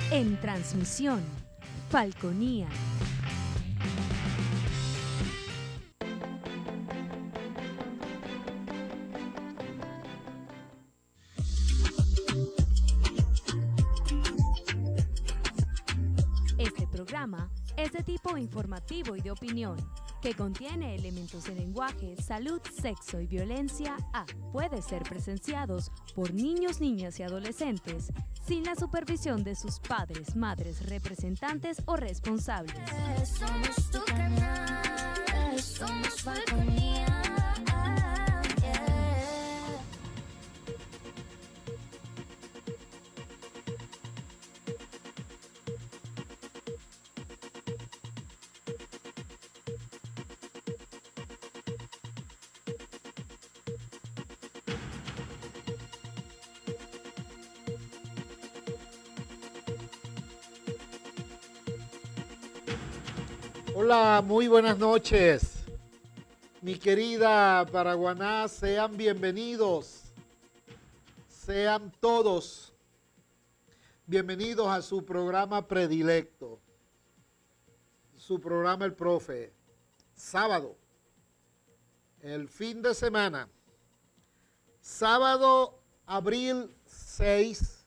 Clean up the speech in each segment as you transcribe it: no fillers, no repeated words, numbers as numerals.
En transmisión, Falconía. Este programa es de tipo informativo y de opinión, que contiene elementos de lenguaje, salud, sexo y violencia puede ser presenciados por niños, niñas y adolescentes sin la supervisión de sus padres, madres, representantes o responsables. Somos tu canal, somos Falconía. Hola, muy buenas noches. Mi querida Paraguaná, sean bienvenidos. Sean todos bienvenidos a su programa predilecto. Su programa El Profe. Sábado, el fin de semana. Sábado, abril 6,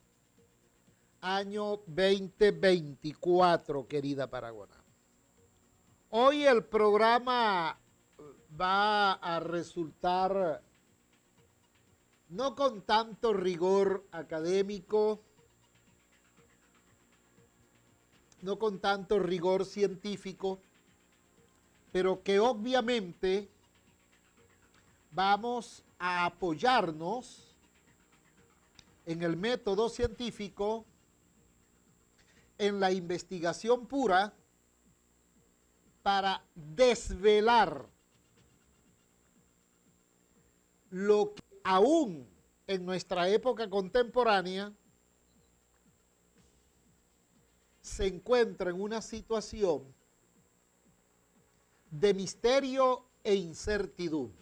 año 2024, querida Paraguaná. Hoy el programa va a resultar no con tanto rigor académico, no con tanto rigor científico, pero que obviamente vamos a apoyarnos en el método científico, en la investigación pura, para desvelar lo que aún en nuestra época contemporánea se encuentra en una situación de misterio e incertidumbre.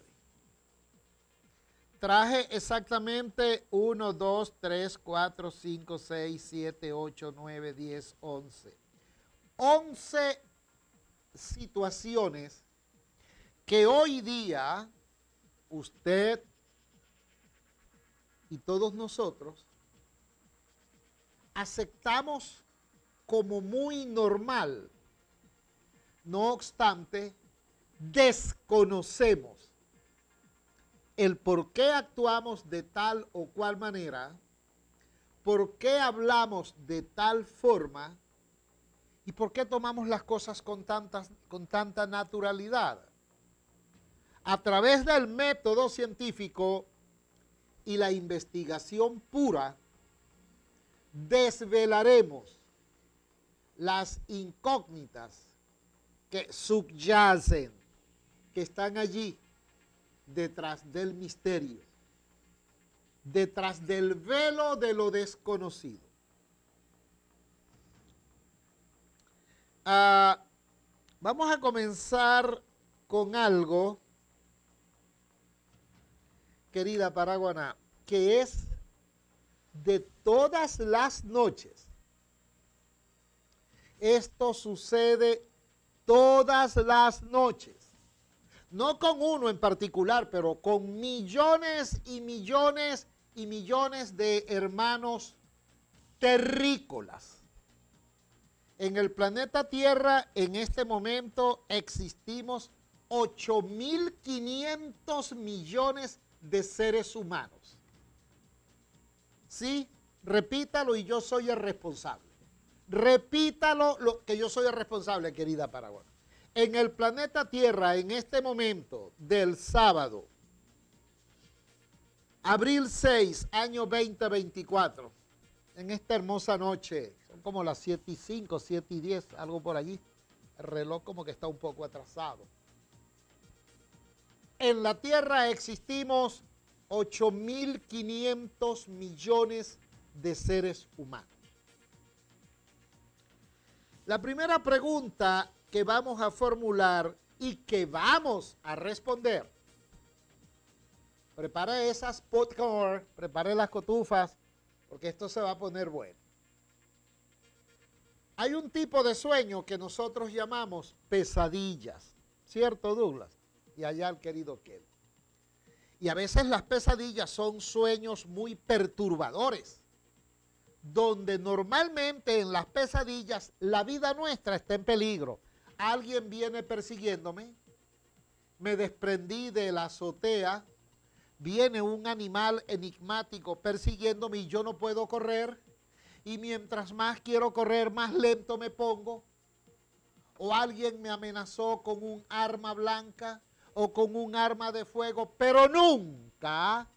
Traje exactamente 1, 2, 3, 4, 5, 6, 7, 8, 9, 10, 11. 11 situaciones que hoy día usted y todos nosotros aceptamos como muy normal. No obstante, desconocemos el por qué actuamos de tal o cual manera, por qué hablamos de tal forma, ¿y por qué tomamos las cosas con tanta naturalidad? A través del método científico y la investigación pura, desvelaremos las incógnitas que subyacen, que están allí detrás del misterio, detrás del velo de lo desconocido. Vamos a comenzar con algo, querida Paraguaná, que es de todas las noches. Esto sucede todas las noches. No con uno en particular, pero con millones y millones y millones de hermanos terrícolas. En el planeta Tierra, en este momento, existimos 8.500 millones de seres humanos. Sí, repítalo y yo soy el responsable. Repítalo que yo soy el responsable, querida Paraguay. En el planeta Tierra, en este momento del sábado, abril 6, año 2024, en esta hermosa noche, son como las 7:05, 7:10, algo por allí. El reloj como que está un poco atrasado. En la Tierra existimos 8.500 millones de seres humanos. La primera pregunta que vamos a formular y que vamos a responder, prepare esas popcorn, prepare las cotufas, porque esto se va a poner bueno. Hay un tipo de sueño que nosotros llamamos pesadillas, ¿cierto, Douglas? Y allá el querido Ken. Y a veces las pesadillas son sueños muy perturbadores, donde normalmente en las pesadillas la vida nuestra está en peligro. Alguien viene persiguiéndome, me desprendí de la azotea, viene un animal enigmático persiguiéndome y yo no puedo correr, y mientras más quiero correr, más lento me pongo, o alguien me amenazó con un arma blanca o con un arma de fuego, pero nunca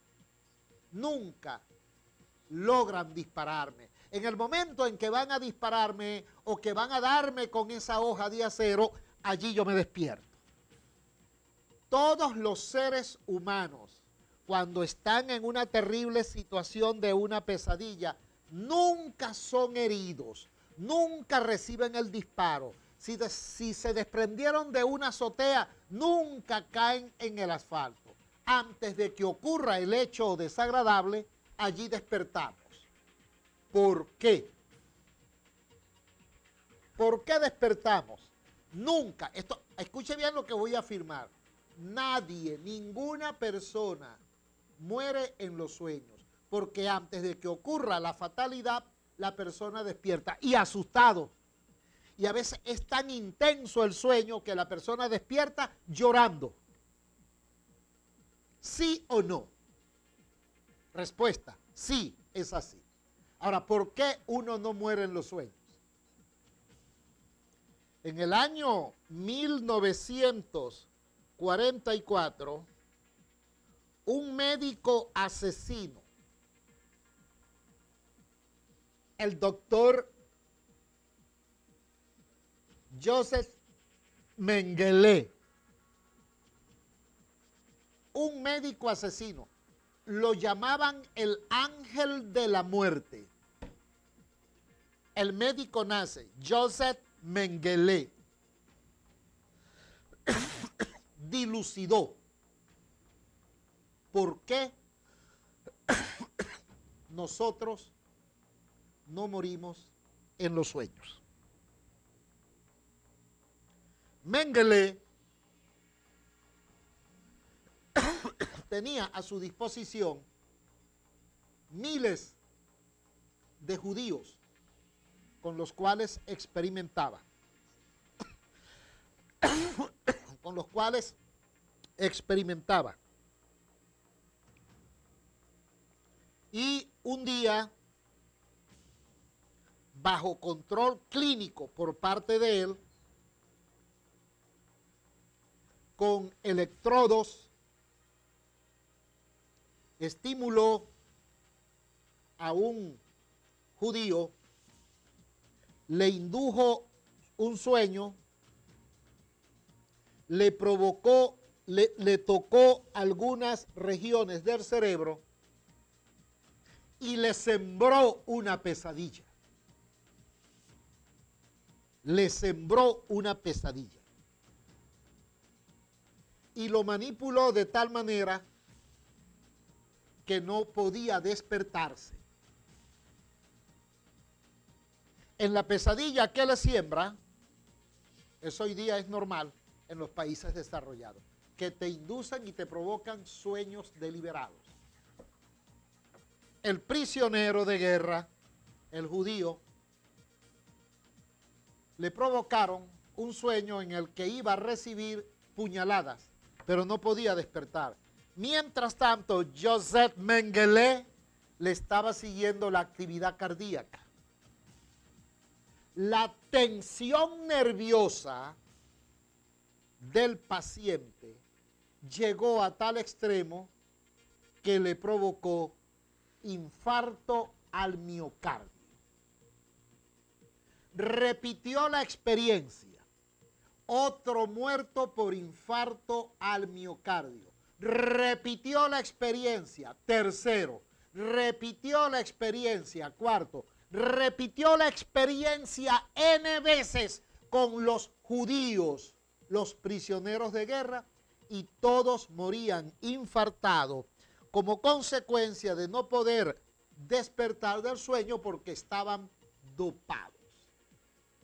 logran dispararme. En el momento en que van a dispararme o que van a darme con esa hoja de acero, allí yo me despierto. Todos los seres humanos, cuando están en una terrible situación de una pesadilla, nunca son heridos, nunca reciben el disparo. Si se desprendieron de una azotea, nunca caen en el asfalto. Antes de que ocurra el hecho desagradable, allí despertamos. ¿Por qué? ¿Por qué despertamos? Nunca, escuche bien lo que voy a afirmar. Nadie, ninguna persona muere en los sueños, porque antes de que ocurra la fatalidad, la persona despierta y asustado. Y a veces es tan intenso el sueño que la persona despierta llorando. ¿Sí o no? Respuesta, sí, es así. Ahora, ¿por qué uno no muere en los sueños? En el año 1944, un médico asesino, el doctor Joseph Mengele, un médico asesino, lo llamaban el ángel de la muerte. El médico nazi, Joseph Mengele, dilucidó por qué nosotros no morimos en los sueños. Mengele tenía a su disposición miles de judíos con los cuales experimentaba. Y un día, bajo control clínico por parte de él, con electrodos, estimuló a un judío, le indujo un sueño, le provocó, le tocó algunas regiones del cerebro y le sembró una pesadilla. Le sembró una pesadilla. Y lo manipuló de tal manera que no podía despertarse. En la pesadilla que le siembra, eso hoy día es normal en los países desarrollados, que te inducen y te provocan sueños deliberados. El prisionero de guerra, el judío, le provocaron un sueño en el que iba a recibir puñaladas, pero no podía despertar. Mientras tanto, Joseph Mengele le estaba siguiendo la actividad cardíaca. La tensión nerviosa del paciente llegó a tal extremo que le provocó infarto al miocardio. Repitió la experiencia. Otro muerto por infarto al miocardio. Repitió la experiencia. Tercero. Repitió la experiencia. Cuarto. Repitió la experiencia N veces con los judíos, los prisioneros de guerra, y todos morían infartados como consecuencia de no poder despertar del sueño porque estaban dopados.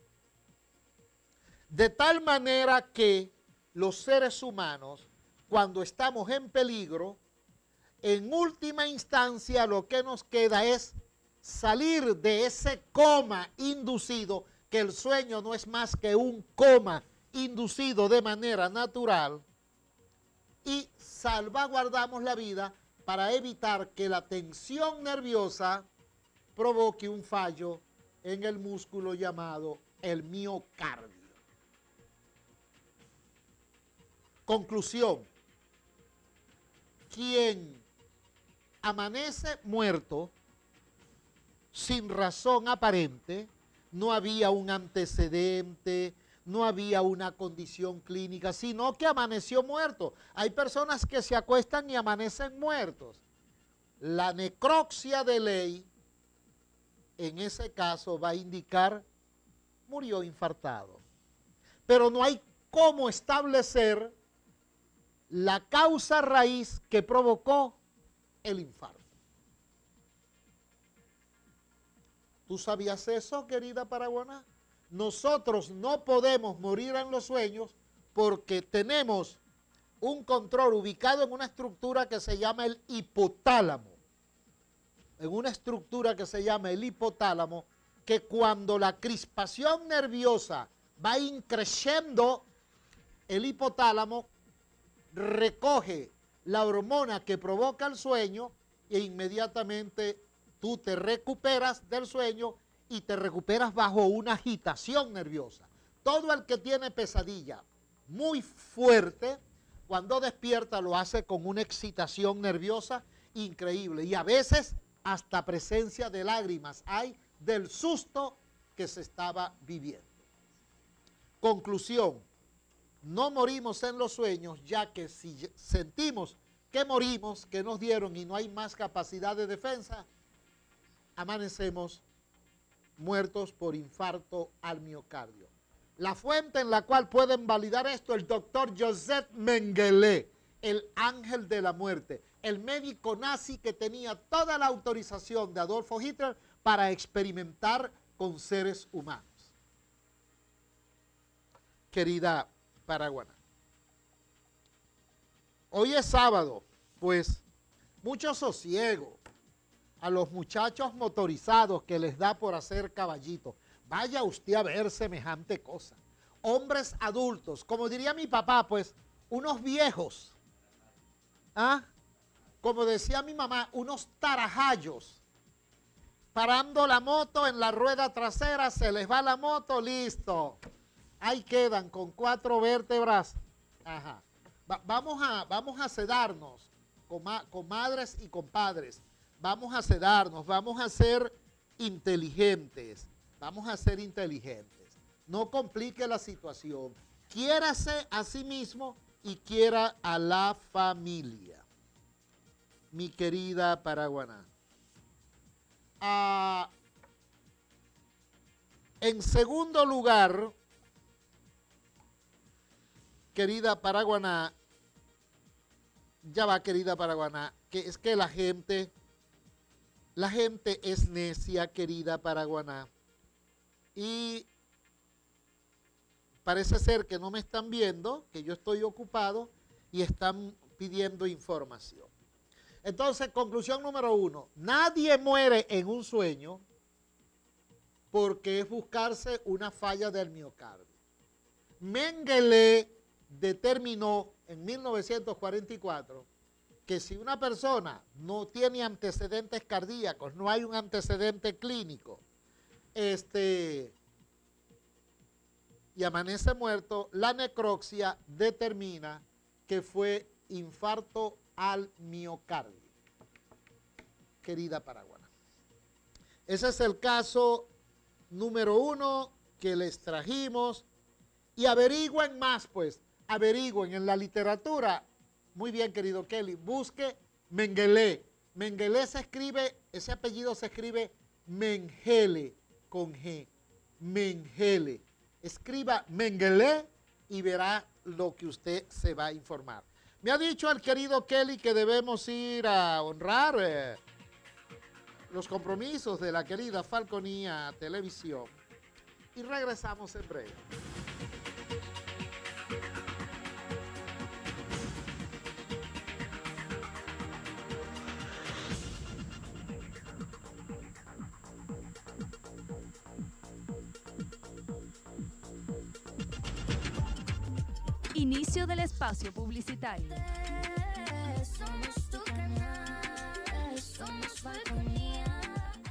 De tal manera que los seres humanos, cuando estamos en peligro, en última instancia lo que nos queda es salir de ese coma inducido, que el sueño no es más que un coma inducido de manera natural, y salvaguardamos la vida para evitar que la tensión nerviosa provoque un fallo en el músculo llamado el miocardio. Conclusión: quien amanece muerto sin razón aparente, no había un antecedente, no había una condición clínica, sino que amaneció muerto. Hay personas que se acuestan y amanecen muertos. La necropsia de ley, en ese caso, va a indicar murió infartado. Pero no hay cómo establecer la causa raíz que provocó el infarto. ¿Tú sabías eso, querida Paraguaná? Nosotros no podemos morir en los sueños porque tenemos un control ubicado en una estructura que se llama el hipotálamo. En una estructura que se llama el hipotálamo, que cuando la crispación nerviosa va increciendo, el hipotálamo recoge la hormona que provoca el sueño e inmediatamente tú te recuperas del sueño y te recuperas bajo una agitación nerviosa. Todo el que tiene pesadilla muy fuerte, cuando despierta lo hace con una excitación nerviosa increíble y a veces hasta presencia de lágrimas hay del susto que se estaba viviendo. Conclusión: no morimos en los sueños, ya que si sentimos que morimos, que nos dieron y no hay más capacidad de defensa, amanecemos muertos por infarto al miocardio. La fuente en la cual pueden validar esto, el doctor Joseph Mengele, el ángel de la muerte, el médico nazi que tenía toda la autorización de Adolfo Hitler para experimentar con seres humanos. Querida Paraguaná, hoy es sábado, pues mucho sosiego a los muchachos motorizados que les da por hacer caballito. Vaya usted a ver semejante cosa. Hombres adultos, como diría mi papá, pues unos viejos. ¿Ah? Como decía mi mamá, unos tarajallos. Parando la moto en la rueda trasera, se les va la moto, listo. Ahí quedan con 4 vértebras. Ajá. Vamos a sedarnos, comadres y compadres. Vamos a sedarnos, vamos a ser inteligentes. Vamos a ser inteligentes. No complique la situación. Quiérase a sí mismo y quiera a la familia. Mi querida Paraguaná. En segundo lugar, querida Paraguaná, ya va, querida Paraguaná, que es que la gente es necia, querida Paraguaná, y parece ser que no me están viendo, que yo estoy ocupado y están pidiendo información. Entonces, conclusión número 1, nadie muere en un sueño porque es buscarse una falla del miocardio. Mengele determinó en 1944 que si una persona no tiene antecedentes cardíacos, no hay un antecedente clínico, y amanece muerto, la necropsia determina que fue infarto al miocardio. Querida Paraguaná. Ese es el caso número 1 que les trajimos. Y averigüen más, pues, averigüen en la literatura. Muy bien, querido Kelly, busque Mengele. Mengele se escribe, ese apellido se escribe Mengele, con G. Mengele. Escriba Mengele y verá lo que usted se va a informar. Me ha dicho el querido Kelly que debemos ir a honrar los compromisos de la querida Falconía Televisión. Y regresamos en breve. Inicio del espacio publicitario. Somos tu canal, somos Falconía.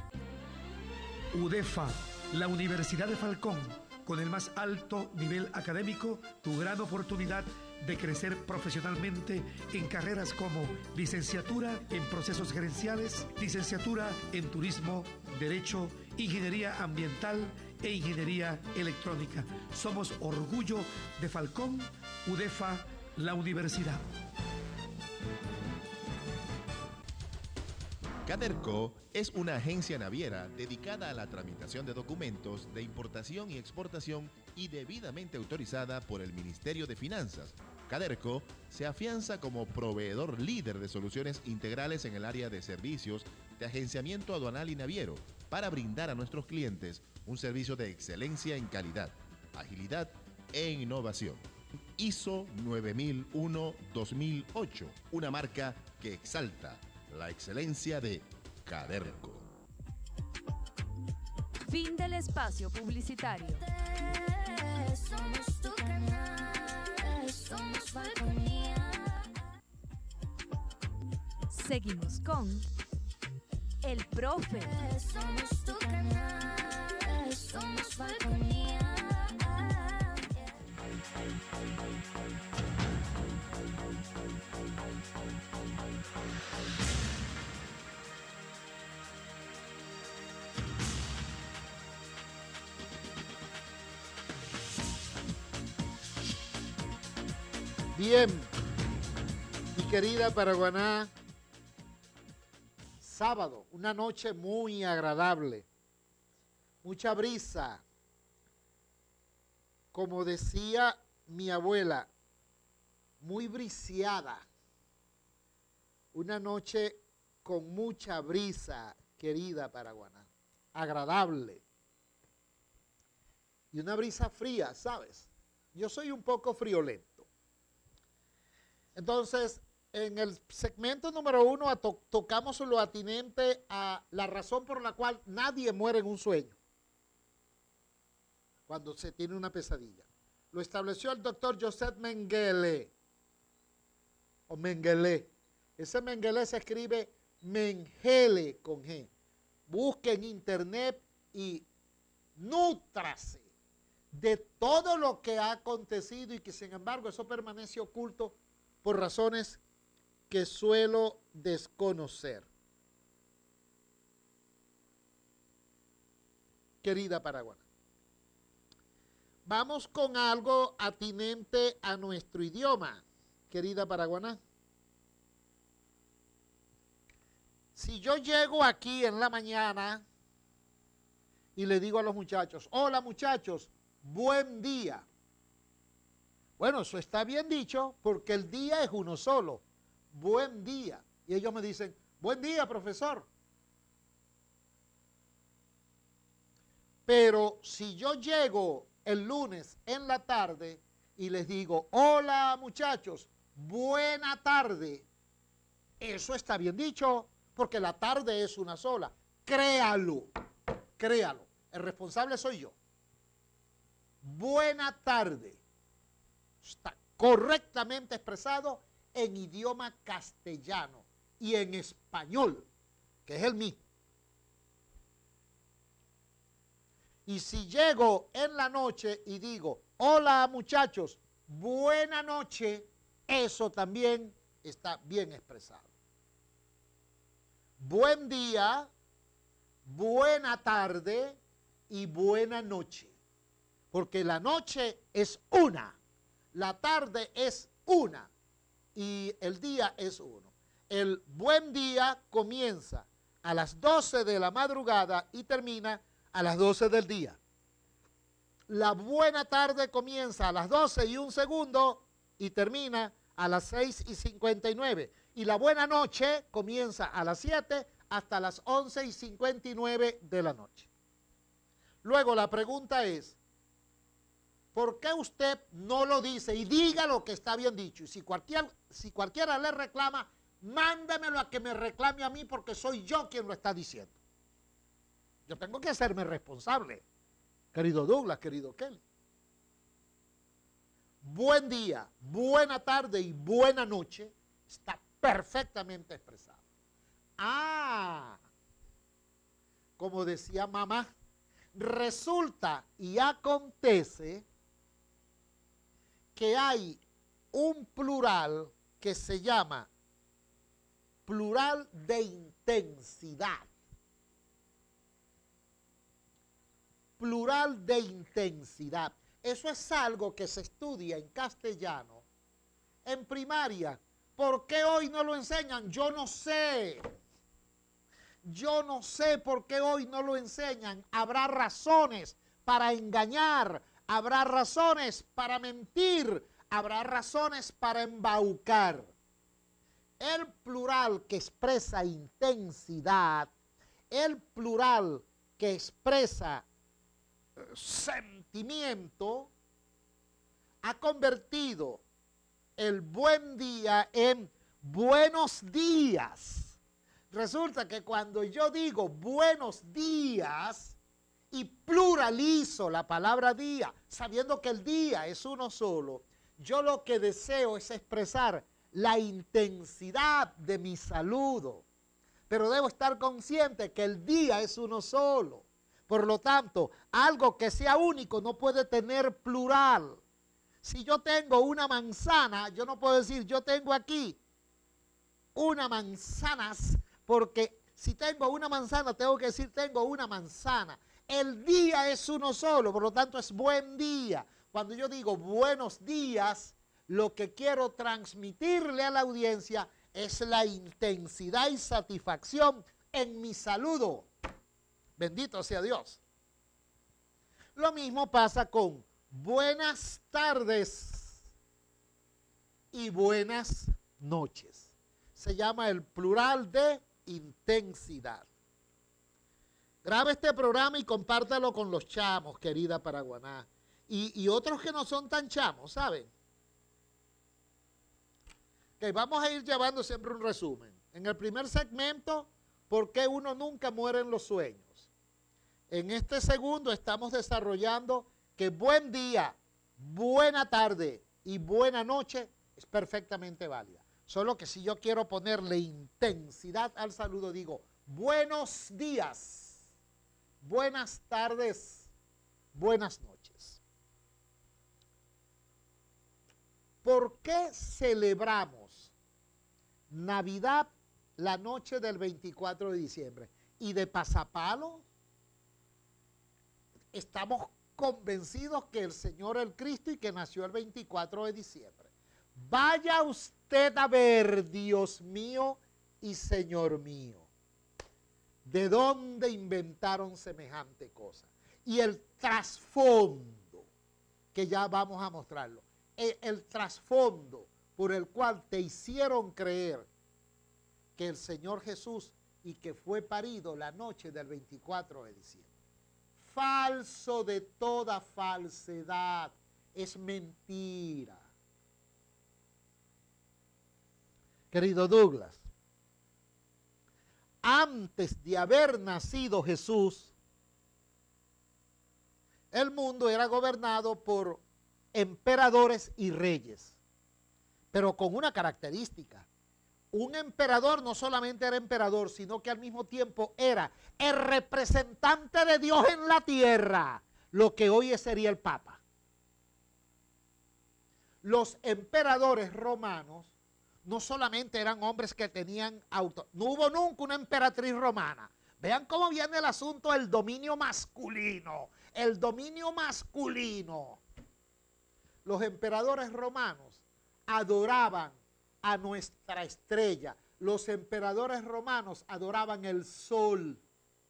UDEFA, la Universidad de Falcón, con el más alto nivel académico, tu gran oportunidad de crecer profesionalmente en carreras como licenciatura en procesos gerenciales, licenciatura en turismo, derecho, ingeniería ambiental e ingeniería electrónica. Somos orgullo de Falcón, UDEFA, la universidad. Caderco es una agencia naviera dedicada a la tramitación de documentos de importación y exportación y debidamente autorizada por el Ministerio de Finanzas. Caderco se afianza como proveedor líder de soluciones integrales en el área de servicios de agenciamiento aduanal y naviero para brindar a nuestros clientes un servicio de excelencia en calidad, agilidad e innovación. ISO 9001-2008, una marca que exalta la excelencia de Caderco. Fin del espacio publicitario. Somos tu canal, somos Falconía. Seguimos con El Profe. Somos tu canal, somos Falconía. Bien, mi querida Paraguaná, sábado, una noche muy agradable, mucha brisa, como decía mi abuela, muy briseada, una noche con mucha brisa, querida Paraguaná, agradable, y una brisa fría, ¿sabes? Yo soy un poco friolento. Entonces, en el segmento número 1 tocamos lo atinente a la razón por la cual nadie muere en un sueño, cuando se tiene una pesadilla. Lo estableció el doctor Joseph Mengele, o Mengele. Ese Mengele se escribe Mengele con G. Busque en internet y nútrase de todo lo que ha acontecido y que sin embargo eso permanece oculto por razones que suelo desconocer. Querida Paraguaná, vamos con algo atinente a nuestro idioma, querida Paraguaná. Si yo llego aquí en la mañana y le digo a los muchachos, hola muchachos, buen día. Bueno, eso está bien dicho porque el día es uno solo. Buen día. Y ellos me dicen, buen día, profesor. Pero si yo llego el lunes en la tarde y les digo, hola muchachos, buena tarde, eso está bien dicho porque la tarde es una sola. Créalo, créalo. El responsable soy yo. Buena tarde. Está correctamente expresado en idioma castellano y en español, que es el mío. Y si llego en la noche y digo, hola muchachos, buena noche, eso también está bien expresado. Buen día, buena tarde y buena noche, porque la noche es una. La tarde es una y el día es uno. El buen día comienza a las 12 de la madrugada y termina a las 12 del día. La buena tarde comienza a las 12:01 y termina a las 6:59. Y la buena noche comienza a las 7 hasta las 11:59 de la noche. Luego la pregunta es, ¿por qué usted no lo dice y diga lo que está bien dicho? Y si cualquiera le reclama, mándemelo a que me reclame a mí porque soy yo quien lo está diciendo. Yo tengo que hacerme responsable, querido Douglas, querido Kelly. buen día, buena tarde y buena noche está perfectamente expresado. Ah, como decía mamá, resulta y acontece que hay un plural que se llama plural de intensidad. Plural de intensidad. Eso es algo que se estudia en castellano, en primaria. ¿Por qué hoy no lo enseñan? Yo no sé. Yo no sé por qué hoy no lo enseñan. Habrá razones para engañar, habrá razones para mentir, habrá razones para embaucar. El plural que expresa intensidad, el plural que expresa sentimiento, ha convertido el buen día en buenos días. Resulta que cuando yo digo buenos días y pluralizo la palabra día, sabiendo que el día es uno solo, yo lo que deseo es expresar la intensidad de mi saludo. Pero debo estar consciente que el día es uno solo. Por lo tanto, algo que sea único no puede tener plural. Si yo tengo una manzana, yo no puedo decir yo tengo aquí una manzanas, porque si tengo una manzana, tengo que decir tengo una manzana. El día es uno solo, por lo tanto es buen día. Cuando yo digo buenos días, lo que quiero transmitirle a la audiencia es la intensidad y satisfacción en mi saludo. Bendito sea Dios. Lo mismo pasa con buenas tardes y buenas noches. Se llama el plural de intensidad. Grabe este programa y compártalo con los chamos, querida Paraguaná. Y otros que no son tan chamos, ¿saben? Okay, vamos a ir llevando siempre un resumen. En el primer segmento, ¿por qué uno nunca muere en los sueños? En este segundo estamos desarrollando que buen día, buena tarde y buena noche es perfectamente válida. Solo que si yo quiero ponerle intensidad al saludo, digo buenos días, buenas tardes, buenas noches. ¿Por qué celebramos Navidad la noche del 24 de diciembre? Y de pasapalo, estamos convencidos que el Señor es el Cristo y que nació el 24 de diciembre. Vaya usted a ver, Dios mío y Señor mío, ¿de dónde inventaron semejante cosa? Y el trasfondo, que ya vamos a mostrarlo, el trasfondo por el cual te hicieron creer que el Señor Jesús y que fue parido la noche del 24 de diciembre. Falso de toda falsedad, es mentira. Querido Douglas, antes de haber nacido Jesús, el mundo era gobernado por emperadores y reyes, pero con una característica. Un emperador no solamente era emperador, sino que al mismo tiempo era el representante de Dios en la tierra, lo que hoy sería el Papa. Los emperadores romanos no solamente eran hombres que tenían auto, no hubo nunca una emperatriz romana. Vean cómo viene el asunto del dominio masculino, el dominio masculino. Los emperadores romanos adoraban a nuestra estrella. Los emperadores romanos adoraban el sol.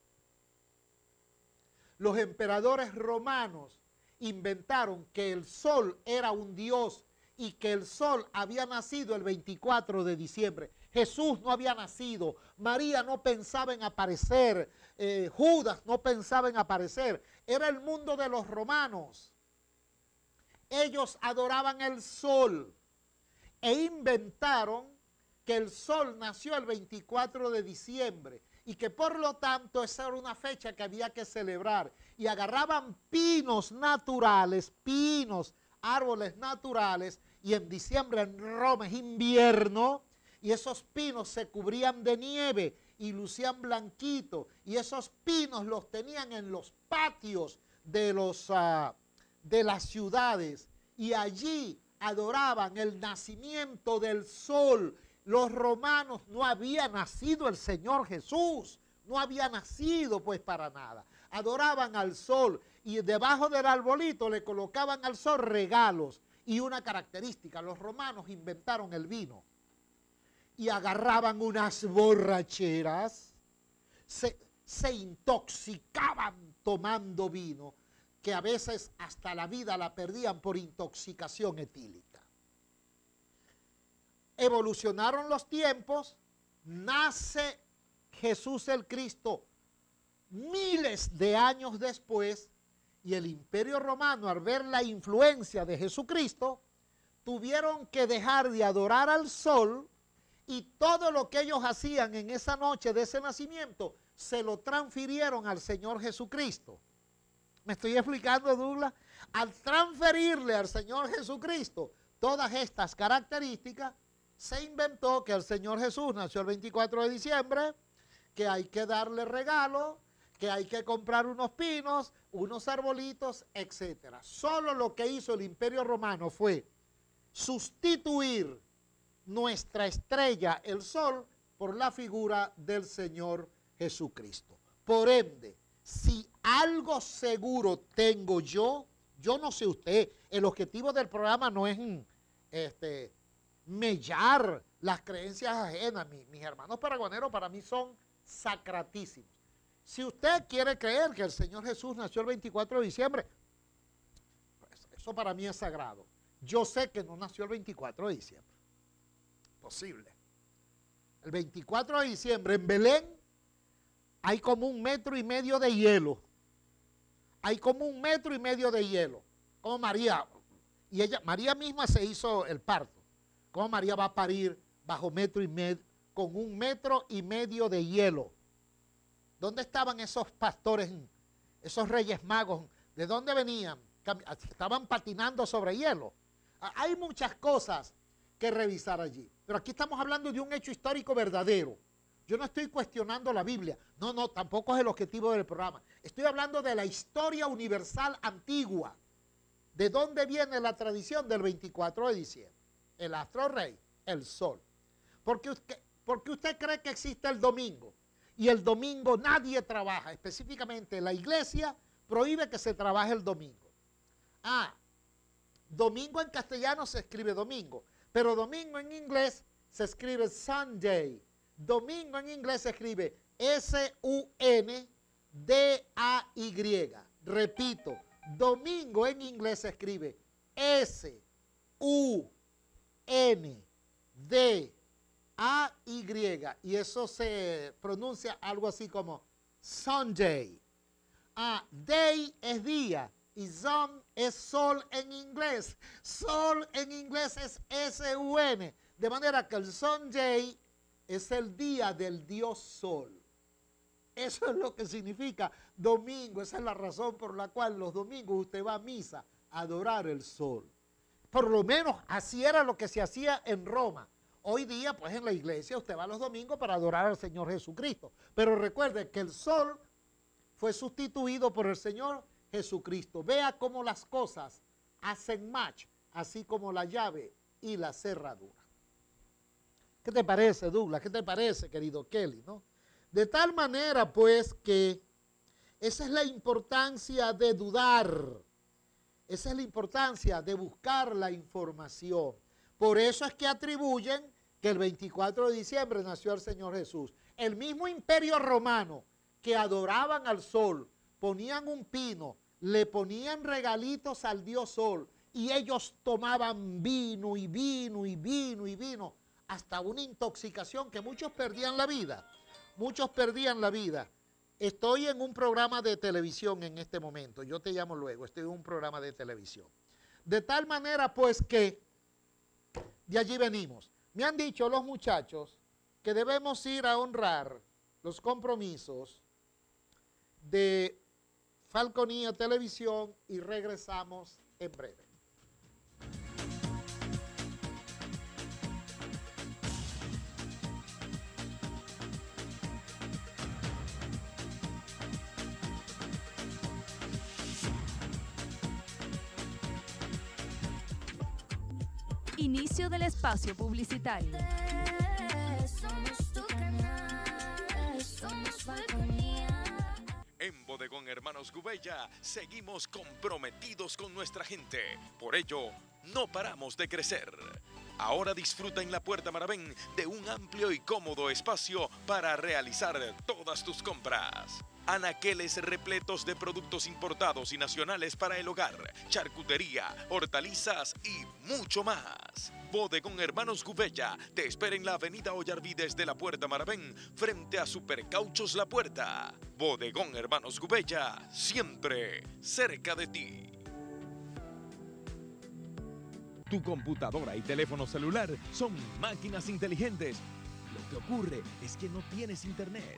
Los emperadores romanos inventaron que el sol era un dios y que el sol había nacido el 24 de diciembre. Jesús no había nacido, María no pensaba en aparecer, Judas no pensaba en aparecer. Era el mundo de los romanos. Ellos adoraban el sol e inventaron que el sol nació el 24 de diciembre y que por lo tanto esa era una fecha que había que celebrar. Y agarraban pinos naturales, pinos árboles naturales, y en diciembre en Roma es invierno, y esos pinos se cubrían de nieve y lucían blanquitos, y esos pinos los tenían en los patios de las ciudades, y allí adoraban el nacimiento del sol. Los romanos, no había nacido el Señor Jesús, no había nacido pues para nada. Adoraban al sol, y debajo del arbolito le colocaban al sol regalos. Y una característica, los romanos inventaron el vino, y agarraban unas borracheras, se intoxicaban tomando vino, que a veces hasta la vida la perdían por intoxicación etílica. Evolucionaron los tiempos, nace Jesús el Cristo miles de años después, y el Imperio Romano, al ver la influencia de Jesucristo, tuvieron que dejar de adorar al sol, y todo lo que ellos hacían en esa noche de ese nacimiento se lo transfirieron al Señor Jesucristo. ¿Me estoy explicando, Douglas? Al transferirle al Señor Jesucristo todas estas características, se inventó que el Señor Jesús nació el 24 de diciembre, que hay que darle regalo, que hay que comprar unos pinos, unos arbolitos, etc. Solo lo que hizo el Imperio Romano fue sustituir nuestra estrella, el sol, por la figura del Señor Jesucristo. Por ende, si algo seguro tengo yo no sé usted, el objetivo del programa no es mellar las creencias ajenas. Mis hermanos paraguaneros para mí son sacratísimos. Si usted quiere creer que el Señor Jesús nació el 24 de diciembre, pues eso para mí es sagrado. Yo sé que no nació el 24 de diciembre. Posible. El 24 de diciembre en Belén hay como 1,5 metros de hielo. Hay como 1,5 metros de hielo. Como María, y María misma se hizo el parto. Como María va a parir bajo 1,5 metros, con 1,5 metros de hielo. ¿Dónde estaban esos pastores, esos reyes magos? ¿De dónde venían? Estaban patinando sobre hielo. Hay muchas cosas que revisar allí. Pero aquí estamos hablando de un hecho histórico verdadero. Yo no estoy cuestionando la Biblia. No, tampoco es el objetivo del programa. Estoy hablando de la historia universal antigua. ¿De dónde viene la tradición del 24 de diciembre? El astro rey, el sol. Porque usted cree que existe el domingo. Y el domingo nadie trabaja. Específicamente la iglesia prohíbe que se trabaje el domingo. Domingo en castellano se escribe domingo. Pero domingo en inglés se escribe Sunday. Domingo en inglés se escribe S-U-N-D-A-Y. Repito, domingo en inglés se escribe S-U-N-D-A-Y. Y eso se pronuncia algo así como Sunday. Day es día. Y sun es sol en inglés. Sol en inglés es S-U-N. De manera que el Sunday es el día del Dios Sol. Eso es lo que significa domingo. Esa es la razón por la cual los domingos usted va a misa a adorar el sol. Por lo menos así era lo que se hacía en Roma. Hoy día, pues en la iglesia usted va los domingos para adorar al Señor Jesucristo. Pero recuerde que el sol fue sustituido por el Señor Jesucristo. Vea cómo las cosas hacen match, así como la llave y la cerradura. ¿Qué te parece, Douglas? ¿Qué te parece, querido Kelly? ¿No? De tal manera, pues, que esa es la importancia de dudar. Esa es la importancia de buscar la información. Por eso es que atribuyen que el 24 de diciembre nació el Señor Jesús. El mismo Imperio Romano que adoraban al sol, ponían un pino, le ponían regalitos al Dios Sol, y ellos tomaban vino y vino y vino y vino, hasta una intoxicación que muchos perdían la vida. Muchos perdían la vida. Estoy en un programa de televisión en este momento. Yo te llamo luego. Estoy en un programa de televisión. De tal manera, pues, que de allí venimos. Me han dicho los muchachos que debemos ir a honrar los compromisos de Falconía Televisión y regresamos en breve. Inicio del espacio publicitario. Somos tu canal, somos Falconía. En Bodegón Hermanos Gubella seguimos comprometidos con nuestra gente. Por ello, no paramos de crecer. Ahora disfruta en la Puerta Maravén de un amplio y cómodo espacio para realizar todas tus compras. Anaqueles repletos de productos importados y nacionales para el hogar, charcutería, hortalizas y mucho más. Bodegón Hermanos Gubella te espera en la avenida Ollarvides de la Puerta Maravén, frente a Supercauchos La Puerta. Bodegón Hermanos Gubella, siempre cerca de ti. Tu computadora y teléfono celular son máquinas inteligentes. Lo que ocurre es que no tienes internet.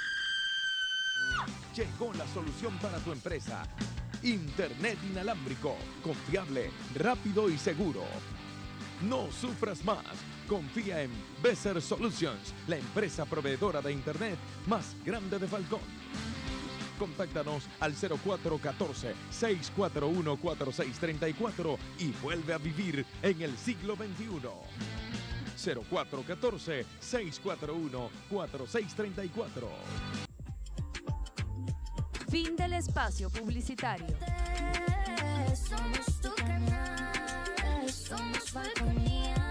Llegó la solución para tu empresa. Internet inalámbrico, confiable, rápido y seguro. No sufras más. Confía en Beser Solutions, la empresa proveedora de internet más grande de Falcón. Contáctanos al 0414-641-4634 y vuelve a vivir en el siglo XXI. 0414-641-4634. Fin del espacio publicitario. Somos tu canal, somos Falconía.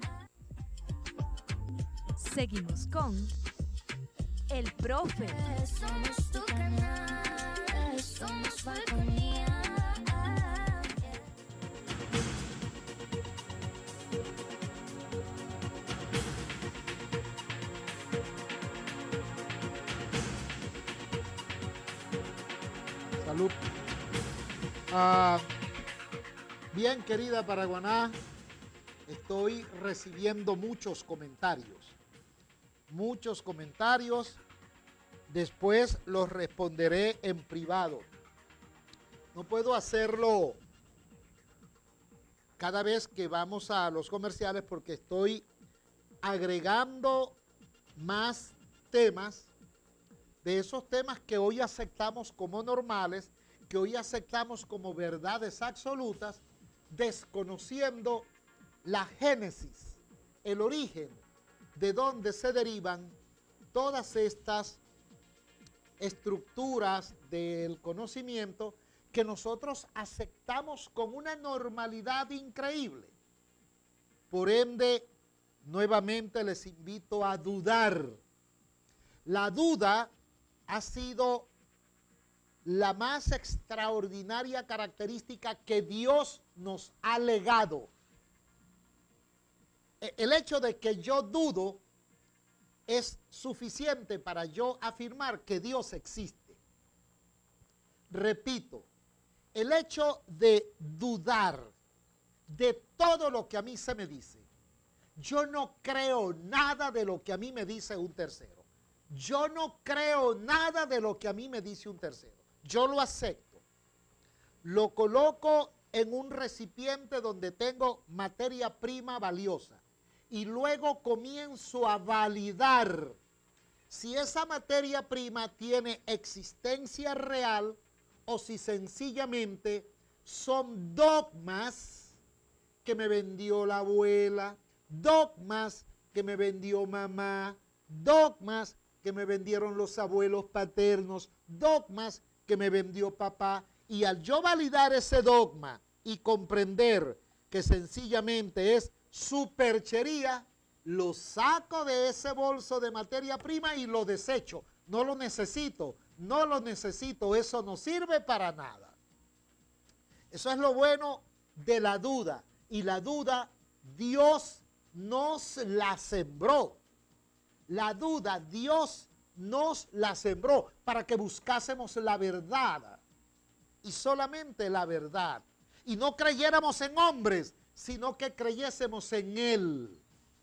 Seguimos con El Profe. Somos tu canal, somos Falconía. Salud. Bien, querida Paraguaná, estoy recibiendo muchos comentarios. Después los responderé en privado. No puedo hacerlo cada vez que vamos a los comerciales porque estoy agregando más temas, de esos temas que hoy aceptamos como normales, que hoy aceptamos como verdades absolutas, desconociendo la génesis, el origen de donde se derivan todas estas estructuras del conocimiento que nosotros aceptamos con una normalidad increíble. Por ende, nuevamente les invito a dudar. La duda ha sido la más extraordinaria característica que Dios nos ha legado. El hecho de que yo dudo es suficiente para yo afirmar que Dios existe. Repito, el hecho de dudar de todo lo que a mí se me dice, yo no creo nada de lo que a mí me dice un tercero. Yo no creo nada de lo que a mí me dice un tercero. Yo lo acepto. Lo coloco en un recipiente donde tengo materia prima valiosa. Y luego comienzo a validar si esa materia prima tiene existencia real o si sencillamente son dogmas que me vendió la abuela, dogmas que me vendió mamá, dogmas que me vendieron los abuelos paternos, dogmas que me vendió papá. Y al yo validar ese dogma y comprender que sencillamente es superchería, lo saco de ese bolso de materia prima y lo desecho. No lo necesito, no lo necesito, eso no sirve para nada. Eso es lo bueno de la duda. Y la duda, Dios nos la sembró. La duda, Dios nos la sembró para que buscásemos la verdad. Y solamente la verdad. Y no creyéramos en hombres, sino que creyésemos en Él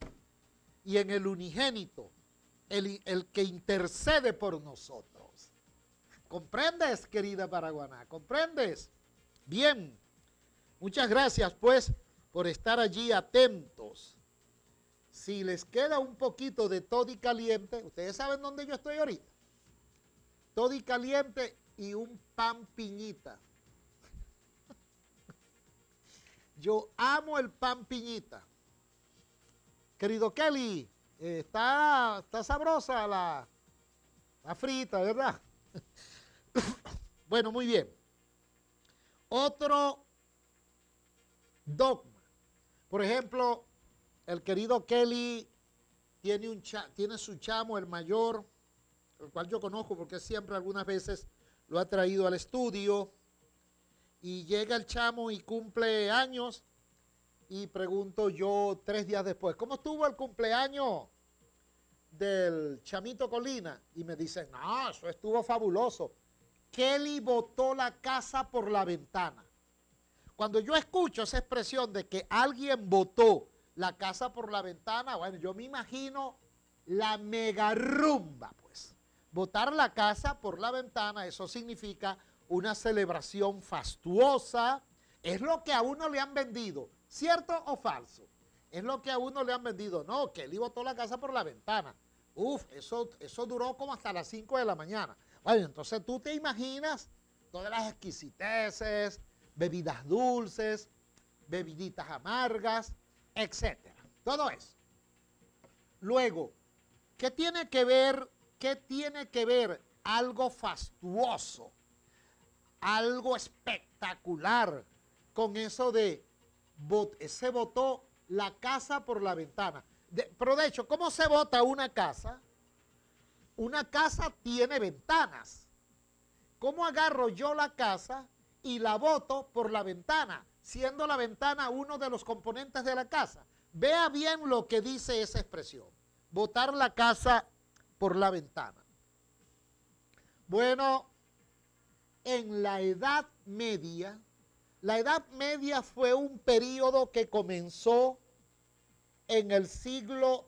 y en el unigénito, el que intercede por nosotros. ¿Comprendes, querida Paraguaná? ¿Comprendes? Bien, muchas gracias pues por estar allí atentos. Si les queda un poquito de toddy caliente, ustedes saben dónde yo estoy ahorita. Toddy caliente y un pan piñita. Yo amo el pan piñita. Querido Kelly, está sabrosa la frita, ¿verdad? Bueno, muy bien. Otro dogma. Por ejemplo, el querido Kelly tiene su chamo, el mayor, el cual yo conozco porque siempre algunas veces lo ha traído al estudio, y llega el chamo y cumple años, y pregunto yo 3 días después, ¿cómo estuvo el cumpleaños del chamito Colina? Y me dicen, no, eso estuvo fabuloso. Kelly botó la casa por la ventana. Cuando yo escucho esa expresión de que alguien botó la casa por la ventana, bueno, yo me imagino la mega rumba, pues. Botar la casa por la ventana, eso significa una celebración fastuosa. Es lo que a uno le han vendido, ¿cierto o falso? Es lo que a uno le han vendido. No, Kelly botó la casa por la ventana. Uf, eso duró como hasta las 5 de la mañana. Bueno, entonces tú te imaginas todas las exquisiteces, bebidas dulces, bebiditas amargas, etcétera. Todo eso. Luego, ¿qué tiene que ver algo fastuoso, algo espectacular con eso de se botó la casa por la ventana? Pero de hecho, ¿cómo se bota una casa? Una casa tiene ventanas. ¿Cómo agarro yo la casa y la boto por la ventana, siendo la ventana uno de los componentes de la casa? Vea bien lo que dice esa expresión. Botar la casa por la ventana. Bueno, en la Edad Media fue un periodo que comenzó en el siglo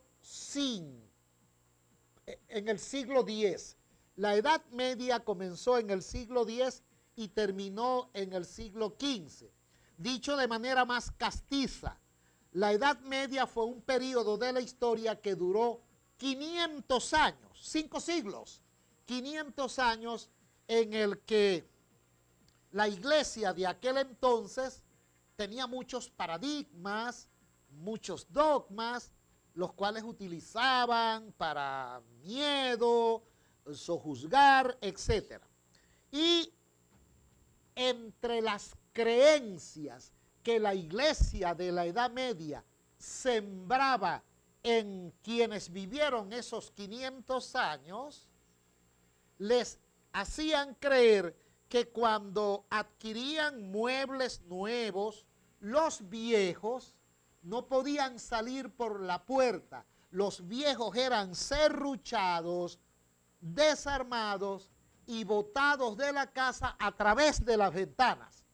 X. La Edad Media comenzó en el siglo X y terminó en el siglo XV. Dicho de manera más castiza, la Edad Media fue un periodo de la historia que duró 500 años, 5 siglos, 500 años en el que la iglesia de aquel entonces tenía muchos paradigmas, muchos dogmas, los cuales utilizaban para miedo, sojuzgar, etc. Y entre las creencias que la iglesia de la Edad Media sembraba en quienes vivieron esos 500 años, les hacían creer que cuando adquirían muebles nuevos, los viejos no podían salir por la puerta. Los viejos eran serruchados, desarmados y botados de la casa a través de las ventanas.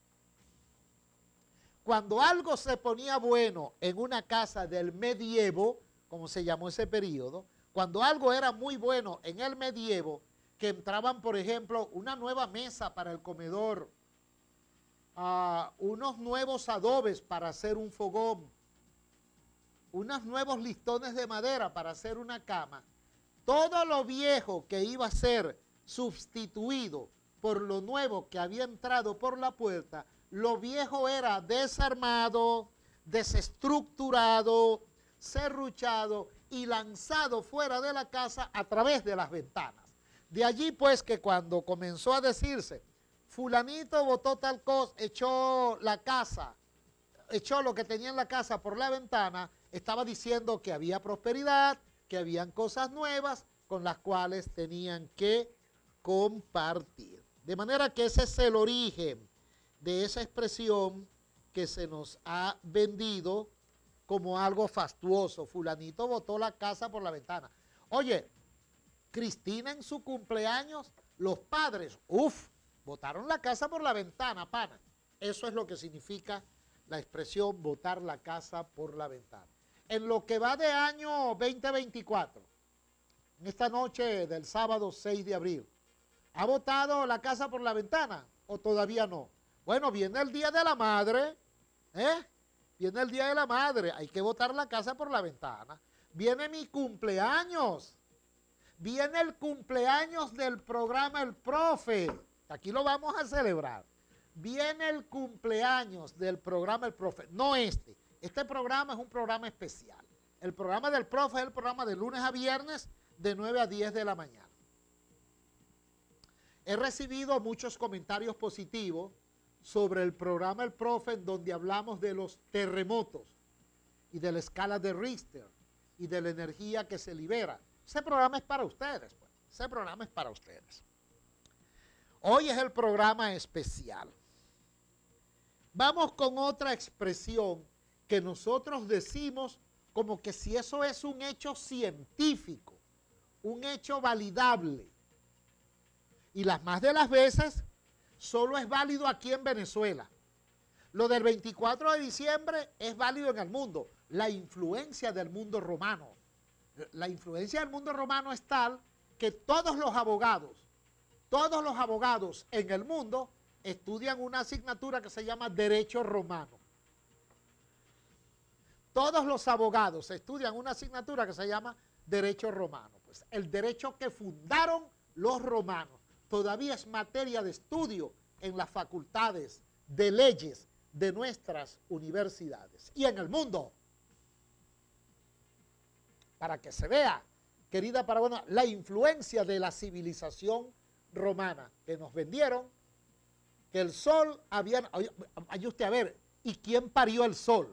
Cuando algo se ponía bueno en una casa del medievo, como se llamó ese periodo, cuando algo era muy bueno en el medievo, que entraban, por ejemplo, una nueva mesa para el comedor, unos nuevos adobes para hacer un fogón, unos nuevos listones de madera para hacer una cama, todo lo viejo que iba a ser sustituido por lo nuevo que había entrado por la puerta, lo viejo era desarmado, desestructurado, serruchado y lanzado fuera de la casa a través de las ventanas. De allí pues que cuando comenzó a decirse, fulanito botó tal cosa, echó la casa, echó lo que tenía en la casa por la ventana, estaba diciendo que había prosperidad, que habían cosas nuevas con las cuales tenían que compartir. De manera que ese es el origen de esa expresión que se nos ha vendido como algo fastuoso. Fulanito botó la casa por la ventana. Oye, Cristina en su cumpleaños, los padres, botaron la casa por la ventana, pana. Eso es lo que significa la expresión botar la casa por la ventana. En lo que va de año 2024, en esta noche del sábado 6 de abril, ¿ha botado la casa por la ventana o todavía no? Bueno, viene el Día de la Madre, Viene el Día de la Madre, hay que botar la casa por la ventana. Viene mi cumpleaños. Viene el cumpleaños del programa El Profe. Aquí lo vamos a celebrar. Viene el cumpleaños del programa El Profe. No este. Este programa es un programa especial. El programa del profe es el programa de lunes a viernes de 9 a 10 de la mañana. He recibido muchos comentarios positivos sobre el programa El Profe, en donde hablamos de los terremotos y de la escala de Richter y de la energía que se libera. Ese programa es para ustedes, pues. Ese programa es para ustedes. Hoy es el programa especial. Vamos con otra expresión que nosotros decimos como que si eso es un hecho científico, un hecho validable. Y las más de las veces solo es válido aquí en Venezuela. Lo del 24 de diciembre es válido en el mundo. La influencia del mundo romano. La influencia del mundo romano es tal que todos los abogados en el mundo estudian una asignatura que se llama Derecho Romano. Todos los abogados estudian una asignatura que se llama Derecho Romano. Pues el derecho que fundaron los romanos todavía es materia de estudio en las facultades de leyes de nuestras universidades y en el mundo. Para que se vea, querida paraguana, la influencia de la civilización romana que nos vendieron, que el sol había... Vaya usted a ver, ¿y quién parió el sol?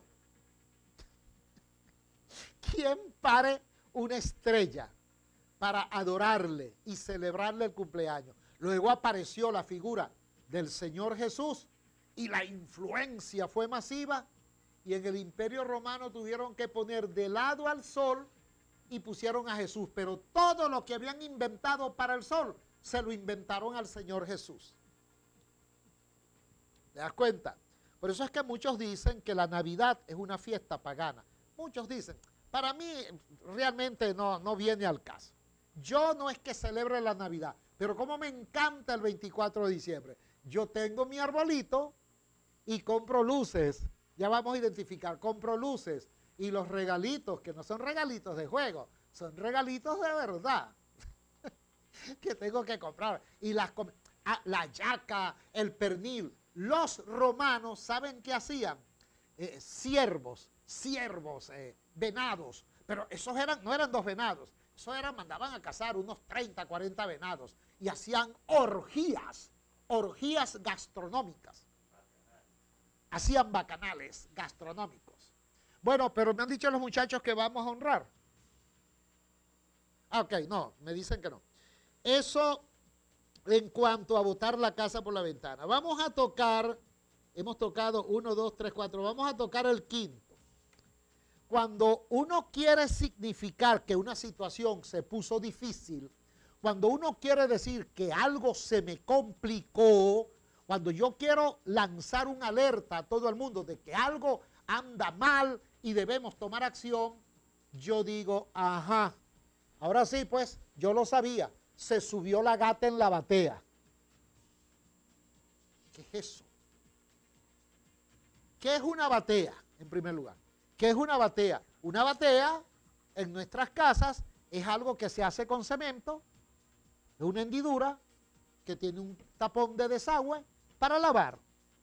¿Quién pare una estrella para adorarle y celebrarle el cumpleaños? Luego apareció la figura del Señor Jesús y la influencia fue masiva y en el Imperio Romano tuvieron que poner de lado al sol y pusieron a Jesús, pero todo lo que habían inventado para el sol se lo inventaron al Señor Jesús. ¿Te das cuenta? Por eso es que muchos dicen que la Navidad es una fiesta pagana. Muchos dicen, para mí realmente no viene al caso. Yo no es que celebre la Navidad, pero como me encanta el 24 de diciembre. Yo tengo mi arbolito y compro luces. Ya vamos a identificar, compro luces. Y los regalitos, que no son regalitos de juego, son regalitos de verdad. Que tengo que comprar. Y la yaca, el pernil. Los romanos, ¿saben qué hacían? Ciervos, venados. Pero esos no eran 2 venados. Mandaban a cazar unos 30, 40 venados. Y hacían orgías gastronómicas. Hacían bacanales gastronómicos. Bueno, pero me han dicho los muchachos que vamos a honrar. Ah, ok, no, me dicen que no. Eso en cuanto a botar la casa por la ventana. Vamos a tocar, hemos tocado 1, 2, 3, 4, vamos a tocar el quinto. Cuando uno quiere significar que una situación se puso difícil, cuando uno quiere decir que algo se me complicó, cuando yo quiero lanzar una alerta a todo el mundo de que algo anda mal y debemos tomar acción, yo digo, ajá, ahora sí pues, yo lo sabía, se subió la gata en la batea. ¿Qué es eso? ¿Qué es una batea, en primer lugar? ¿Qué es una batea? Una batea en nuestras casas es algo que se hace con cemento, es una hendidura que tiene un tapón de desagüe para lavar.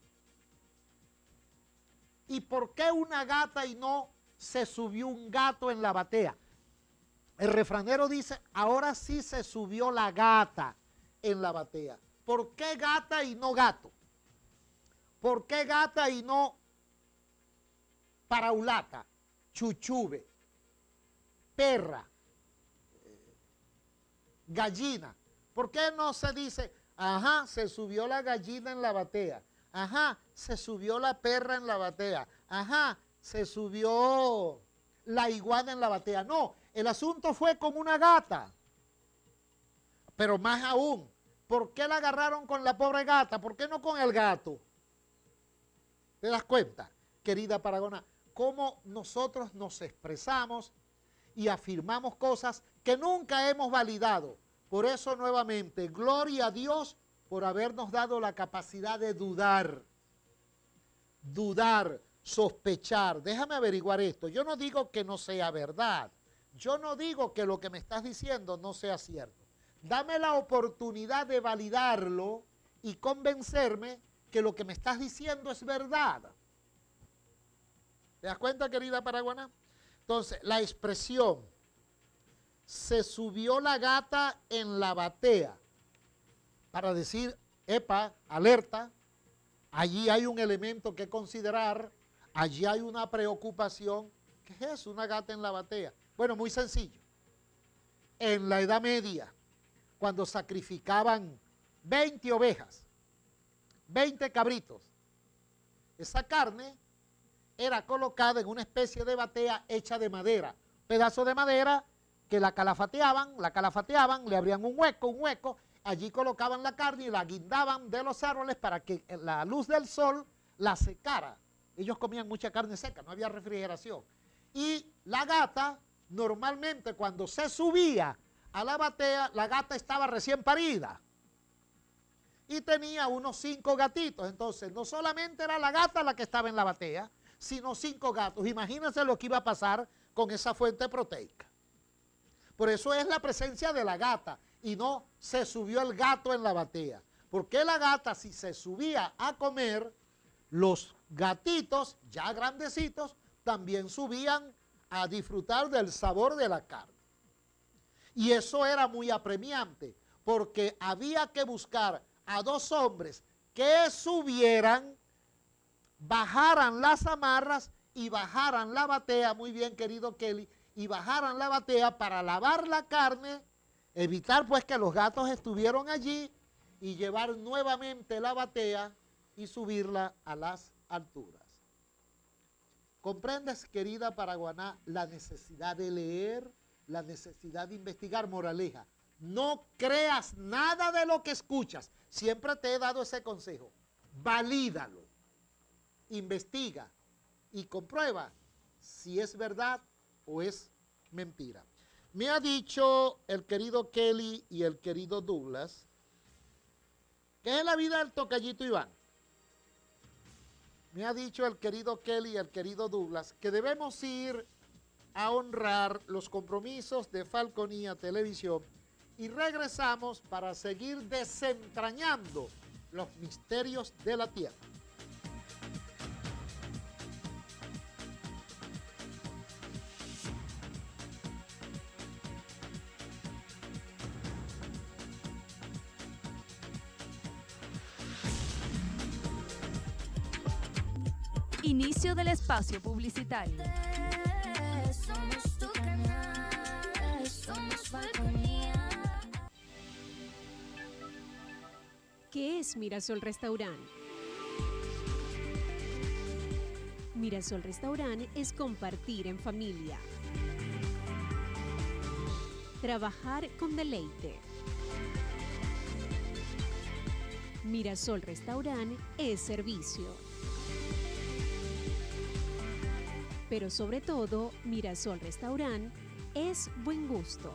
¿Y por qué una gata y no se subió un gato en la batea? El refranero dice, ahora sí se subió la gata en la batea. ¿Por qué gata y no gato? ¿Por qué gata y no paraulata, chuchube, perra, gallina? ¿Por qué no se dice, ajá, se subió la gallina en la batea? Ajá, se subió la perra en la batea. Ajá, se subió la iguana en la batea. No, el asunto fue como una gata. Pero más aún, ¿por qué la agarraron con la pobre gata? ¿Por qué no con el gato? ¿Te das cuenta, querida Paragona? Cómo nosotros nos expresamos y afirmamos cosas que nunca hemos validado. Por eso, nuevamente, gloria a Dios por habernos dado la capacidad de dudar, sospechar. Déjame averiguar esto. Yo no digo que no sea verdad. Yo no digo que lo que me estás diciendo no sea cierto. Dame la oportunidad de validarlo y convencerme que lo que me estás diciendo es verdad. ¿Te das cuenta, querida paraguana? Entonces, la expresión, se subió la gata en la batea, para decir, epa, alerta, allí hay un elemento que considerar, allí hay una preocupación. ¿Qué es eso, una gata en la batea? Bueno, muy sencillo. En la Edad Media, cuando sacrificaban 20 ovejas, 20 cabritos, esa carne era colocada en una especie de batea hecha de madera, pedazo de madera que la calafateaban, le abrían un hueco, allí colocaban la carne y la guindaban de los árboles para que la luz del sol la secara. Ellos comían mucha carne seca, no había refrigeración. Y la gata, normalmente cuando se subía a la batea, la gata estaba recién parida y tenía unos 5 gatitos. Entonces, no solamente era la gata la que estaba en la batea, sino 5 gatos. Imagínense lo que iba a pasar con esa fuente proteica. Por eso es la presencia de la gata y no se subió el gato en la batea. Porque la gata, si se subía a comer, los gatitos ya grandecitos también subían a disfrutar del sabor de la carne. Y eso era muy apremiante, porque había que buscar a 2 hombres que subieran, bajaran las amarras y bajaran la batea, muy bien querido Kelly, y bajaran la batea para lavar la carne, evitar pues que los gatos estuvieran allí y llevar nuevamente la batea y subirla a las alturas. ¿Comprendes, querida Paraguaná, la necesidad de leer, la necesidad de investigar? Moraleja, no creas nada de lo que escuchas. Siempre te he dado ese consejo. Valídalo, investiga y comprueba si es verdad o es mentira. Me ha dicho el querido Kelly y el querido Douglas, ¿qué es la vida del tocallito Iván? Me ha dicho el querido Kelly y el querido Douglas que debemos ir a honrar los compromisos de Falconía Televisión y regresamos para seguir desentrañando los misterios de la tierra. Inicio del espacio publicitario. Somos tu canal, somos Falconía. ¿Qué es Mirasol Restaurant? Mirasol Restaurant es compartir en familia. Trabajar con deleite. Mirasol Restaurant es servicio. Pero sobre todo, Mirasol Restaurant es buen gusto.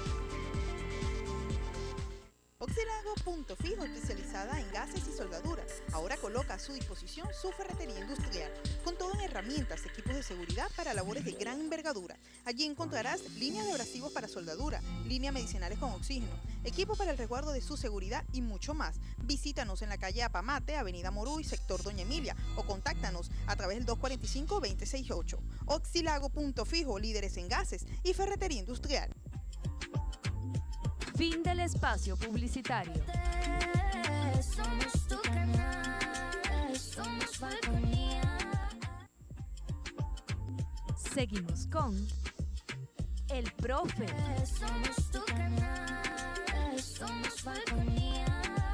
Oxilago Punto Fijo, especializada en gases y soldaduras. Ahora coloca a su disposición su ferretería industrial, con todo en herramientas, equipos de seguridad para labores de gran envergadura. Allí encontrarás líneas de abrasivos para soldadura, líneas medicinales con oxígeno, equipo para el resguardo de su seguridad y mucho más. Visítanos en la calle Apamate, Avenida Moruy, sector Doña Emilia, o contáctanos a través del 245-268. Oxilago Punto Fijo, líderes en gases y ferretería industrial. Fin del espacio publicitario. Somos tu canal, somos Falconía. Seguimos con El Profe. Somos tu canal, somos Falconía.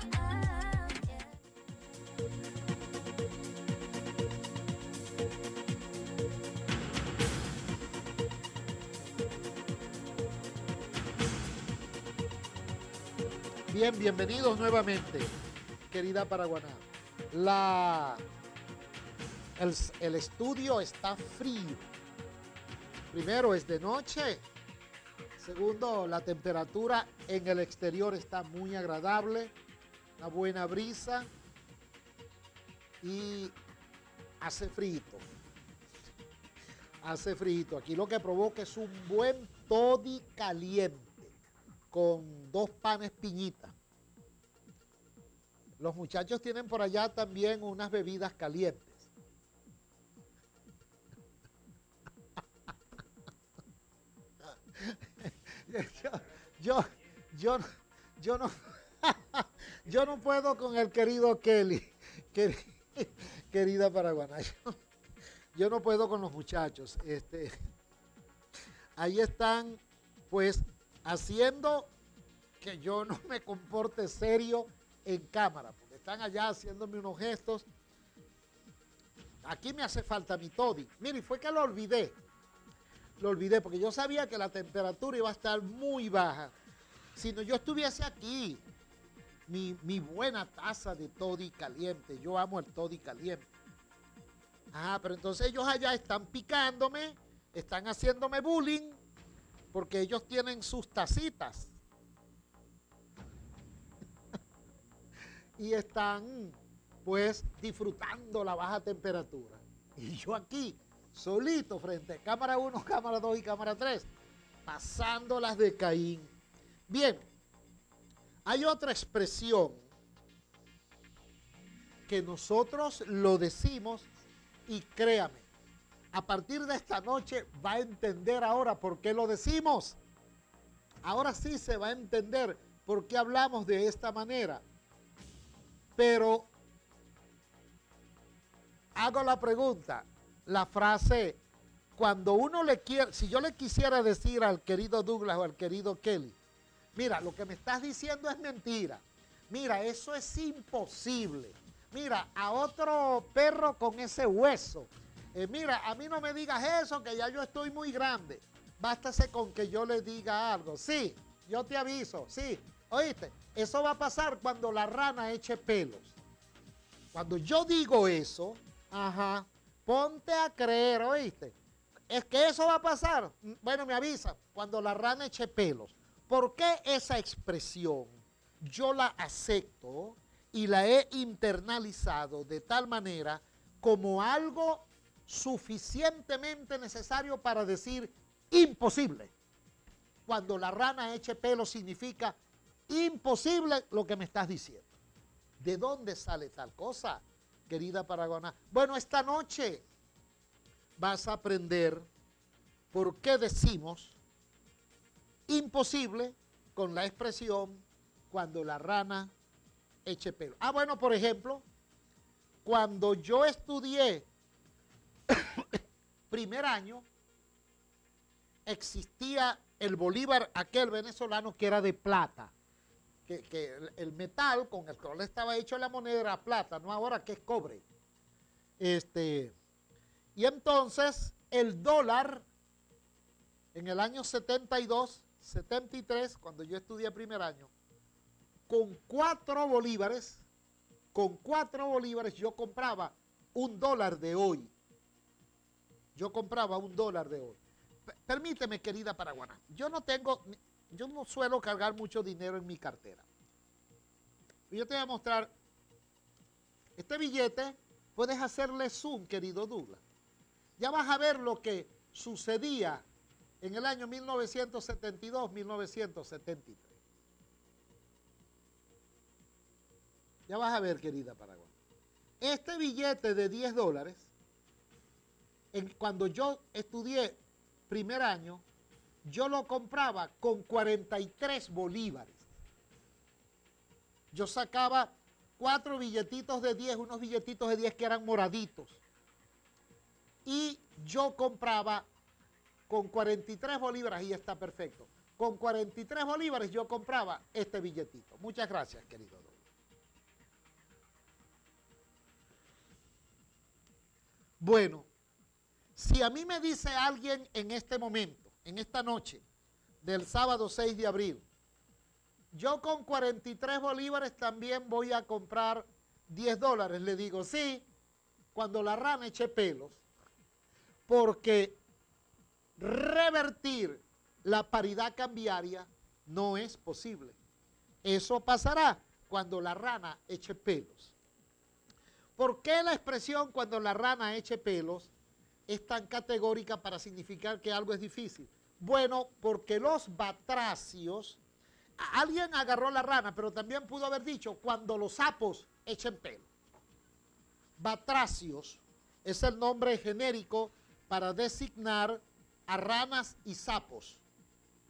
Bien, bienvenidos nuevamente, querida Paraguaná. El estudio está frío. Primero, es de noche. Segundo, la temperatura en el exterior está muy agradable, una buena brisa y hace frío. Hace frío. Aquí lo que provoca es un buen toddy caliente con 2 panes piñita. Los muchachos tienen por allá también unas bebidas calientes. yo, yo, yo no, yo no puedo con el querido Kelly, querida paraguana. Yo no puedo con los muchachos. Ahí están, pues, haciendo que yo no me comporte serio en cámara, porque están allá haciéndome unos gestos. Aquí me hace falta mi toddy. Mire, fue que lo olvidé. Lo olvidé porque yo sabía que la temperatura iba a estar muy baja. Si no, yo estuviese aquí, mi buena taza de toddy caliente. Yo amo el toddy caliente. Ah, pero entonces ellos allá están picándome, están haciéndome bullying, porque ellos tienen sus tacitas. Y están, pues, disfrutando la baja temperatura. Y yo aquí, solito, frente a cámara 1, cámara 2 y cámara 3, pasando las de Caín. Bien, hay otra expresión que nosotros lo decimos y créame, a partir de esta noche va a entender ahora por qué lo decimos. Ahora sí se va a entender por qué hablamos de esta manera. Pero hago la pregunta, la frase, cuando uno le quiere, si yo le quisiera decir al querido Douglas o al querido Kelly, mira, lo que me estás diciendo es mentira, mira, eso es imposible, mira, a otro perro con ese hueso, mira, a mí no me digas eso, que ya yo estoy muy grande, bástase con que yo le diga algo, sí, yo te aviso, sí, oíste, eso va a pasar cuando la rana eche pelos. Cuando yo digo eso, ajá, ponte a creer, oíste, es que eso va a pasar, bueno, me avisa, cuando la rana eche pelos. ¿Por qué esa expresión yo la acepto y la he internalizado de tal manera como algo suficientemente necesario para decir imposible? Cuando la rana eche pelo significa imposible lo que me estás diciendo. ¿De dónde sale tal cosa, querida paraguana? Bueno, esta noche vas a aprender por qué decimos imposible con la expresión cuando la rana eche pelo. Ah, bueno, por ejemplo, cuando yo estudié primer año, existía el bolívar aquel venezolano que era de plata. Que el metal con el cual estaba hecho la moneda era plata, no ahora que es cobre. Y entonces el dólar en el año 72, 73, cuando yo estudié primer año, con 4 bolívares yo compraba $1 de hoy. Yo compraba $1 de hoy. Permíteme, querida paraguana, yo no suelo cargar mucho dinero en mi cartera. Yo te voy a mostrar este billete, puedes hacerle zoom, querido Douglas. Ya vas a ver lo que sucedía en el año 1972-1973. Ya vas a ver, querida paraguana. Este billete de $10, cuando yo estudié primer año, yo lo compraba con 43 bolívares. Yo sacaba 4 billetitos de 10, unos billetitos de 10 que eran moraditos. Y yo compraba con 43 bolívares, y está perfecto. Con 43 bolívares yo compraba este billetito. Muchas gracias, querido Douglas. Bueno, si a mí me dice alguien en este momento, en esta noche del sábado 6 de abril, yo con 43 bolívares también voy a comprar $10, le digo, sí, cuando la rana eche pelos, porque revertir la paridad cambiaria no es posible. Eso pasará cuando la rana eche pelos. ¿Por qué la expresión cuando la rana eche pelos es tan categórica para significar que algo es difícil? Bueno, porque los batracios, alguien agarró la rana, pero también pudo haber dicho cuando los sapos echen pelo. Batracios es el nombre genérico para designar a ranas y sapos.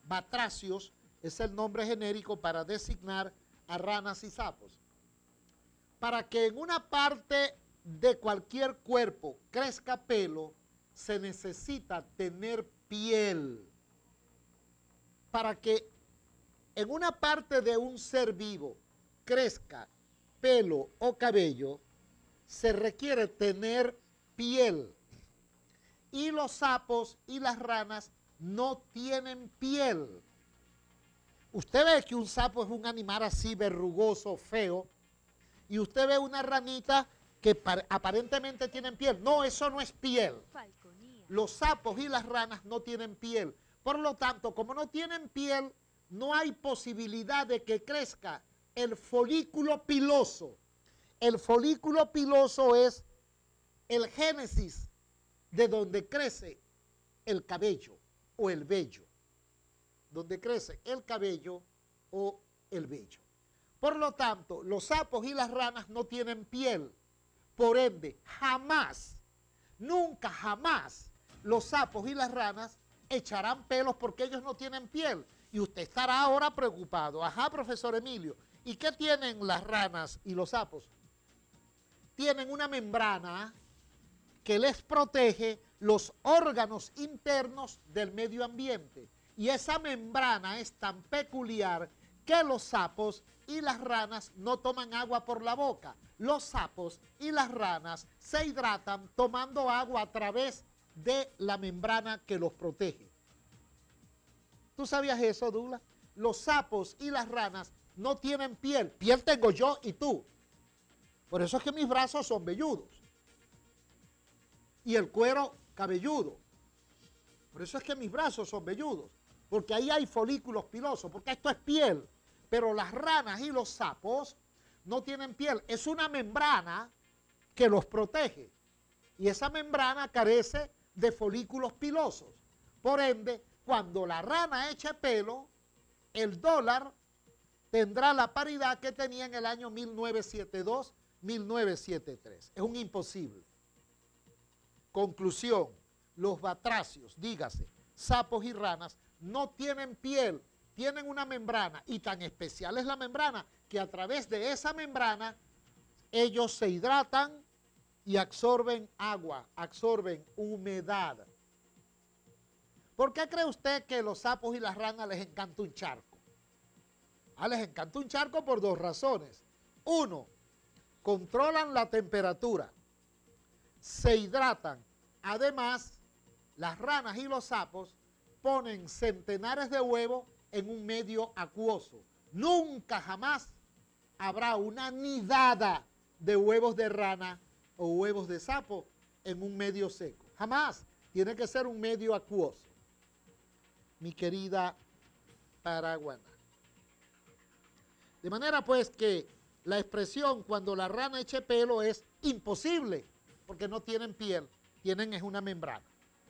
batracios es el nombre genérico para designar a ranas y sapos. Para que en una parte de cualquier cuerpo crezca pelo, se necesita tener piel. Para que en una parte de un ser vivo crezca pelo o cabello, se requiere tener piel. Y los sapos y las ranas no tienen piel. Usted ve que un sapo es un animal así verrugoso, feo, y usted ve una ranita que aparentemente tienen piel. No, eso no es piel. Los sapos y las ranas no tienen piel. Por lo tanto, como no tienen piel, no hay posibilidad de que crezca el folículo piloso. El folículo piloso es el génesis de donde crece el cabello o el vello. Donde crece el cabello o el vello. Por lo tanto, los sapos y las ranas no tienen piel. Por ende, jamás, nunca jamás, los sapos y las ranas echarán pelos porque ellos no tienen piel. Y usted estará ahora preocupado. Ajá, profesor Emilio, ¿y qué tienen las ranas y los sapos? Tienen una membrana que les protege los órganos internos del medio ambiente. Y esa membrana es tan peculiar que los sapos y las ranas no toman agua por la boca. Los sapos y las ranas se hidratan tomando agua a través de la membrana que los protege. ¿Tú sabías eso, Douglas? Los sapos y las ranas no tienen piel. Piel tengo yo y tú. Por eso es que mis brazos son velludos. Y el cuero cabelludo. Por eso es que mis brazos son velludos. Porque ahí hay folículos pilosos. Porque esto es piel. Pero las ranas y los sapos no tienen piel. Es una membrana que los protege. Y esa membrana carece de folículos pilosos. Por ende, cuando la rana eche pelo, el dólar tendrá la paridad que tenía en el año 1972, 1973. Es un imposible. Conclusión, los batracios, dígase, sapos y ranas, no tienen piel, tienen una membrana, y tan especial es la membrana que a través de esa membrana ellos se hidratan y absorben agua, absorben humedad. ¿Por qué cree usted que los sapos y las ranas les encanta un charco? Les encanta un charco por dos razones. Uno, controlan la temperatura, se hidratan. Además, las ranas y los sapos ponen centenares de huevos en un medio acuoso. Nunca jamás habrá una nidada de huevos de rana o huevos de sapo en un medio seco. Jamás. Tiene que ser un medio acuoso. Mi querida Paraguana. De manera pues que la expresión cuando la rana eche pelo es imposible, porque no tienen piel, tienen es una membrana.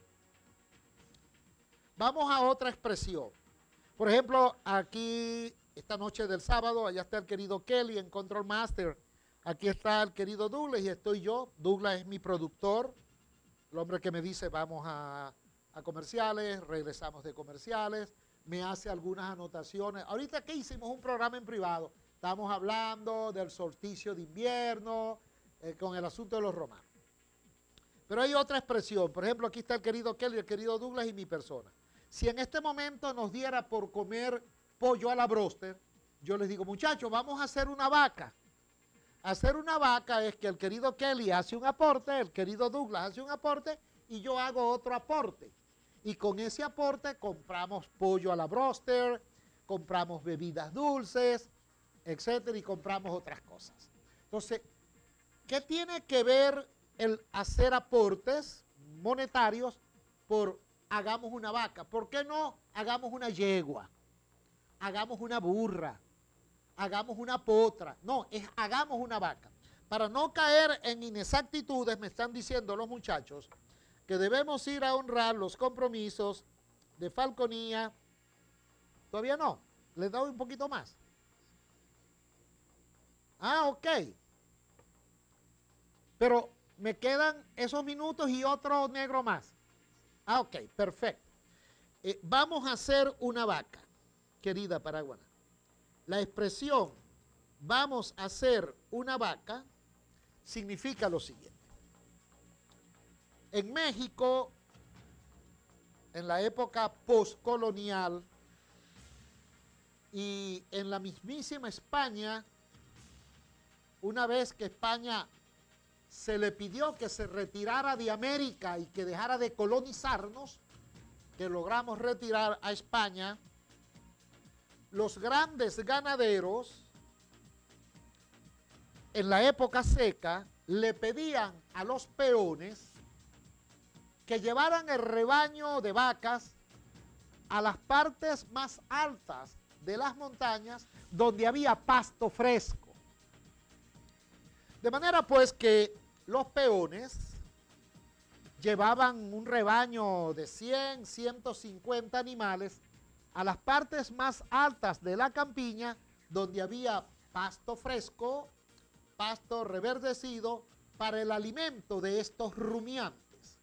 Vamos a otra expresión. Por ejemplo, aquí, esta noche del sábado, allá está el querido Kelly en Control Master. Aquí está el querido Douglas y estoy yo. Douglas es mi productor, el hombre que me dice vamos a comerciales, regresamos de comerciales, me hace algunas anotaciones. Ahorita que hicimos un programa en privado, estamos hablando del solsticio de invierno, con el asunto de los romanos. Pero hay otra expresión, por ejemplo, aquí está el querido Kelly, el querido Douglas y mi persona. Si en este momento nos diera por comer pollo a la bróster, yo les digo, muchachos, vamos a hacer una vaca. Hacer una vaca es que el querido Kelly hace un aporte, el querido Douglas hace un aporte y yo hago otro aporte. Y con ese aporte compramos pollo a la bróster, compramos bebidas dulces, etcétera, y compramos otras cosas. Entonces, ¿qué tiene que ver el hacer aportes monetarios por hagamos una vaca? ¿Por qué no hagamos una yegua? Hagamos una burra, hagamos una potra. No, es hagamos una vaca. Para no caer en inexactitudes, me están diciendo los muchachos que debemos ir a honrar los compromisos de Falconía. Todavía no, les doy un poquito más. Ok. Pero me quedan esos minutos y otro negro más. Ok, perfecto. vamos a hacer una vaca, querida Paraguaná. La expresión vamos a hacer una vaca significa lo siguiente. En México, en la época postcolonial y en la mismísima España, una vez que España se le pidió que se retirara de América y que dejara de colonizarnos, que logramos retirar a España, los grandes ganaderos en la época seca le pedían a los peones que llevaran el rebaño de vacas a las partes más altas de las montañas donde había pasto fresco. De manera pues que los peones llevaban un rebaño de 100, 150 animales a las partes más altas de la campiña donde había pasto fresco, pasto reverdecido para el alimento de estos rumiantes.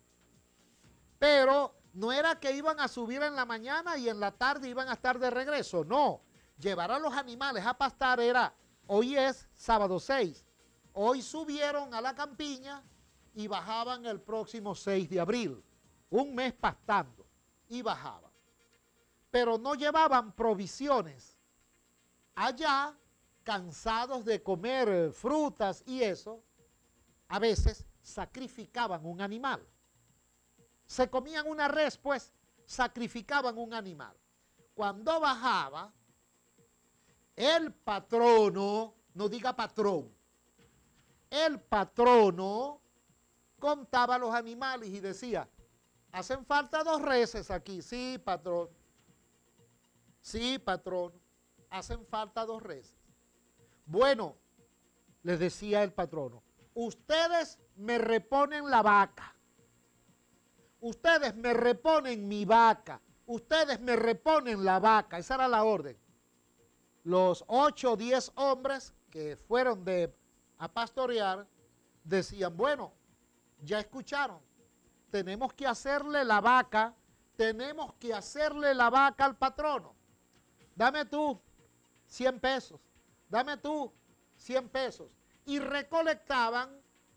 Pero no era que iban a subir en la mañana y en la tarde iban a estar de regreso, no. Llevar a los animales a pastar era, hoy es sábado 6, hoy subieron a la campiña y bajaban el próximo 6 de abril, un mes pastando, y bajaban. Pero no llevaban provisiones. Allá, cansados de comer frutas y eso, a veces sacrificaban un animal. Se comían una res, pues sacrificaban un animal. Cuando bajaba, el patrono, no diga patrón, el patrono contaba los animales y decía, hacen falta 2 reses aquí. Sí, patrón. Sí, patrón. Hacen falta 2 reses. Bueno, les decía el patrono, ustedes me reponen la vaca. Ustedes me reponen mi vaca. Ustedes me reponen la vaca. Esa era la orden. Los 8 o 10 hombres que fueron a pastorear decían, bueno, ya escucharon, tenemos que hacerle la vaca, tenemos que hacerle la vaca al patrono. Dame tú 100 pesos, dame tú 100 pesos. Y recolectaban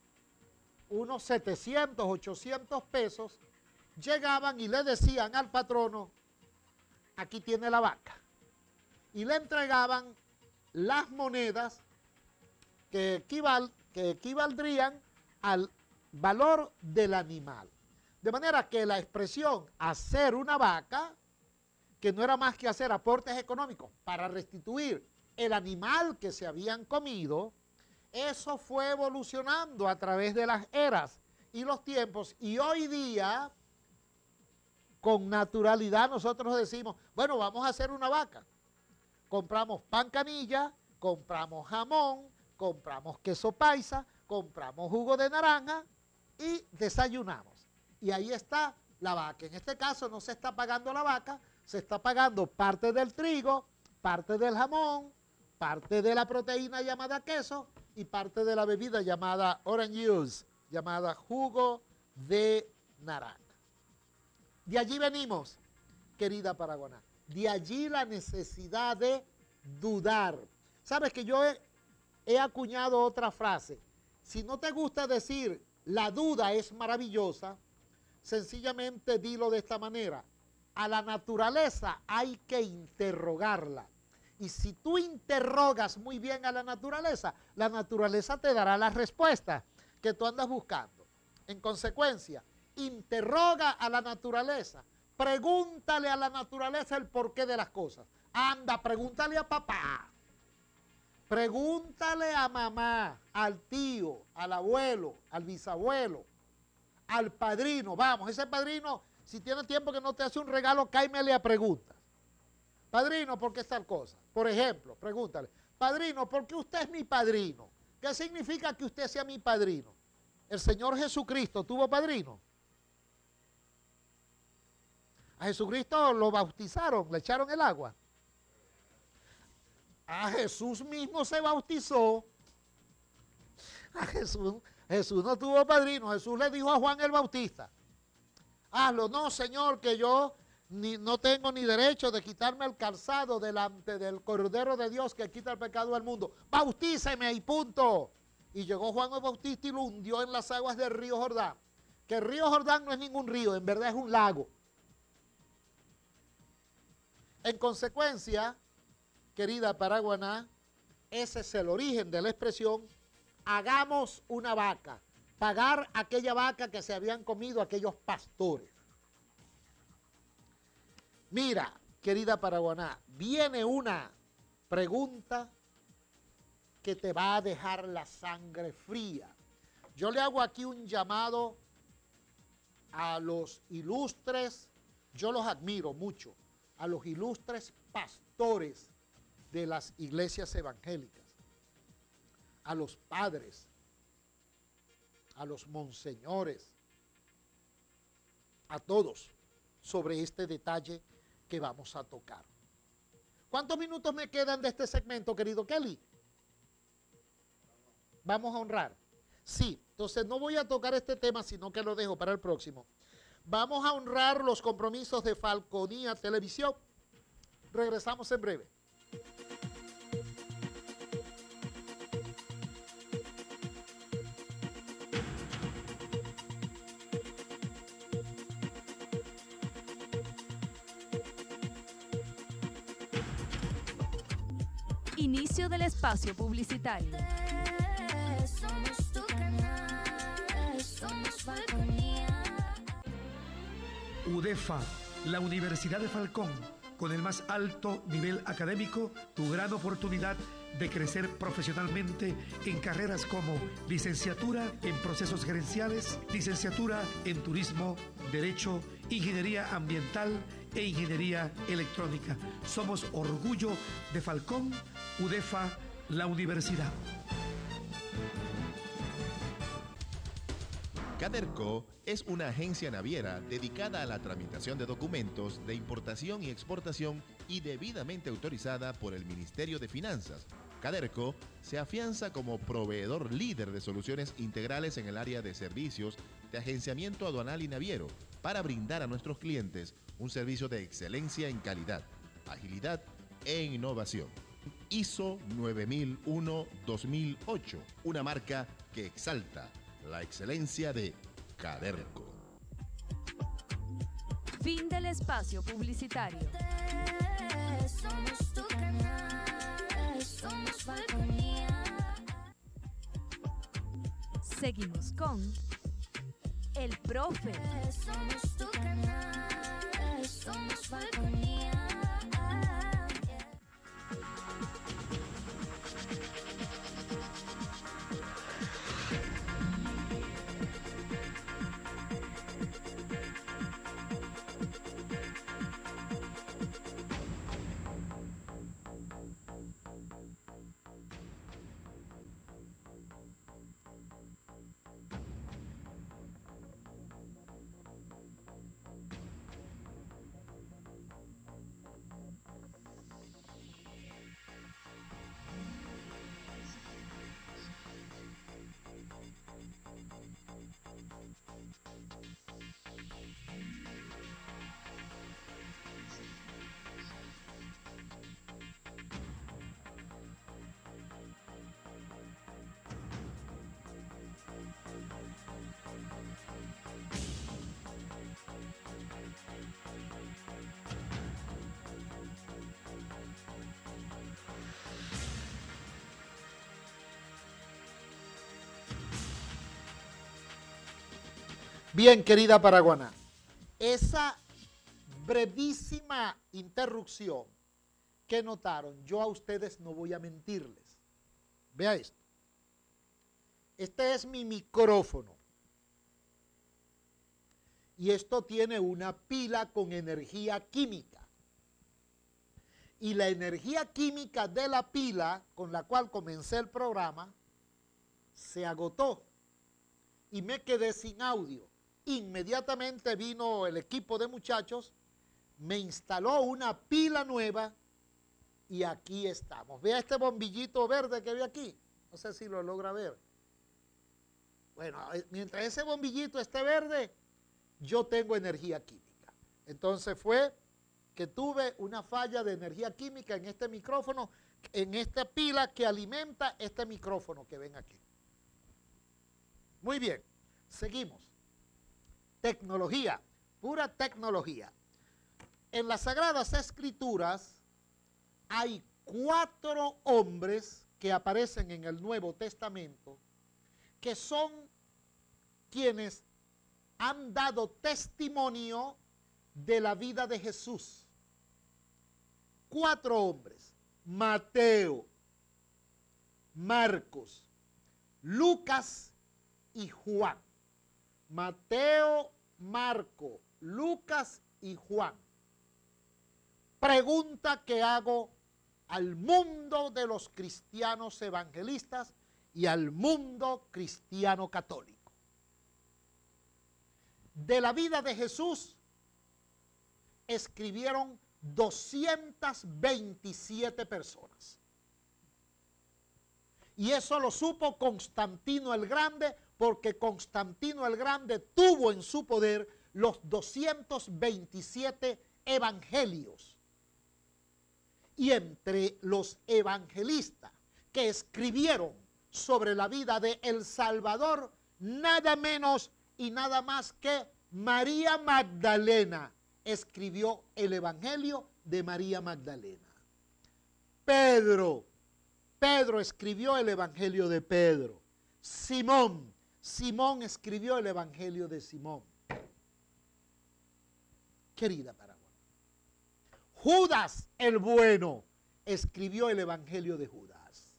unos 700, 800 pesos, llegaban y le decían al patrono, aquí tiene la vaca. Y le entregaban las monedas que equivaldrían al valor del animal. De manera que la expresión hacer una vaca, que no era más que hacer aportes económicos para restituir el animal que se habían comido, eso fue evolucionando a través de las eras y los tiempos. Y hoy día, con naturalidad, nosotros decimos, bueno, vamos a hacer una vaca. Compramos pan canilla, compramos jamón, compramos queso paisa, compramos jugo de naranja y desayunamos. Y ahí está la vaca. En este caso no se está pagando la vaca, se está pagando parte del trigo, parte del jamón, parte de la proteína llamada queso y parte de la bebida llamada orange juice, llamada jugo de naranja. De allí venimos, querida Paraguaná. De allí la necesidad de dudar. ¿Sabes que yo he acuñado otra frase? Si no te gusta decir la duda es maravillosa, sencillamente dilo de esta manera. A la naturaleza hay que interrogarla. Y si tú interrogas muy bien a la naturaleza te dará la respuesta que tú andas buscando. En consecuencia, interroga a la naturaleza. Pregúntale a la naturaleza el porqué de las cosas. Anda, pregúntale a papá. Pregúntale a mamá, al tío, al abuelo, al bisabuelo, al padrino. Vamos, ese padrino, si tiene tiempo que no te hace un regalo, cáimele a preguntas. Padrino, ¿por qué es tal cosa? Por ejemplo, pregúntale, padrino, ¿por qué usted es mi padrino? ¿Qué significa que usted sea mi padrino? ¿El Señor Jesucristo tuvo padrino? A Jesucristo lo bautizaron, le echaron el agua. A Jesús mismo se bautizó. A Jesús no tuvo padrino. Jesús le dijo a Juan el Bautista, hazlo. No, Señor, que yo no tengo ni derecho de quitarme el calzado delante del Cordero de Dios que quita el pecado del mundo. Bautíceme y punto. Y llegó Juan el Bautista y lo hundió en las aguas del río Jordán. Que el río Jordán no es ningún río, en verdad es un lago. En consecuencia, querida Paraguaná, ese es el origen de la expresión, hagamos una vaca, pagar aquella vaca que se habían comido aquellos pastores. Mira, querida Paraguaná, viene una pregunta que te va a dejar la sangre fría. Yo le hago aquí un llamado a los ilustres, yo los admiro mucho, a los ilustres pastores de las iglesias evangélicas, a los padres, a los monseñores, a todos, sobre este detalle que vamos a tocar. ¿Cuántos minutos me quedan de este segmento, querido Kelly? ¿Vamos a honrar? Sí, entonces no voy a tocar este tema, sino que lo dejo para el próximo. Vamos a honrar los compromisos de Falconía Televisión. Regresamos en breve. Inicio del espacio publicitario. Somos tu canal, somos Falconía. UDEFA, la Universidad de Falcón, con el más alto nivel académico, tu gran oportunidad de crecer profesionalmente en carreras como licenciatura en procesos gerenciales, licenciatura en turismo, derecho, ingeniería ambiental e ingeniería electrónica. Somos orgullo de Falcón, UDEFA, la universidad. Caderco es una agencia naviera dedicada a la tramitación de documentos de importación y exportación y debidamente autorizada por el Ministerio de Finanzas. Caderco se afianza como proveedor líder de soluciones integrales en el área de servicios de agenciamiento aduanal y naviero para brindar a nuestros clientes un servicio de excelencia en calidad, agilidad e innovación. ISO 9001-2008, una marca que exalta la excelencia de Caderco. Fin del espacio publicitario. Somos tu canal, somos Falconía. Seguimos con El Profe. Somos tu canal, somos Falconía. Bien, querida Paraguaná, esa brevísima interrupción que notaron, yo a ustedes no voy a mentirles. Vea esto. Este es mi micrófono. Y esto tiene una pila con energía química. Y la energía química de la pila con la cual comencé el programa se agotó. Y me quedé sin audio. Inmediatamente vino el equipo de muchachos, me instaló una pila nueva y aquí estamos. Vea este bombillito verde que ve aquí. No sé si lo logra ver. Bueno, mientras ese bombillito esté verde, yo tengo energía química. Entonces fue que tuve una falla de energía química en este micrófono, en esta pila que alimenta este micrófono que ven aquí. Muy bien, seguimos. Tecnología, pura tecnología. En las Sagradas Escrituras hay 4 hombres que aparecen en el Nuevo Testamento que son quienes han dado testimonio de la vida de Jesús. 4 hombres: Mateo, Marcos, Lucas y Juan. Mateo, Marco, Lucas y Juan. Pregunta que hago al mundo de los cristianos evangelistas y al mundo cristiano católico. De la vida de Jesús escribieron 227 personas. Y eso lo supo Constantino el Grande, porque Constantino el Grande tuvo en su poder los 227 evangelios. Y entre los evangelistas que escribieron sobre la vida de El Salvador, nada menos y nada más que María Magdalena escribió el Evangelio de María Magdalena. Pedro escribió el Evangelio de Pedro. Simón escribió el Evangelio de Simón. Querida Paraguay. Judas el Bueno escribió el Evangelio de Judas.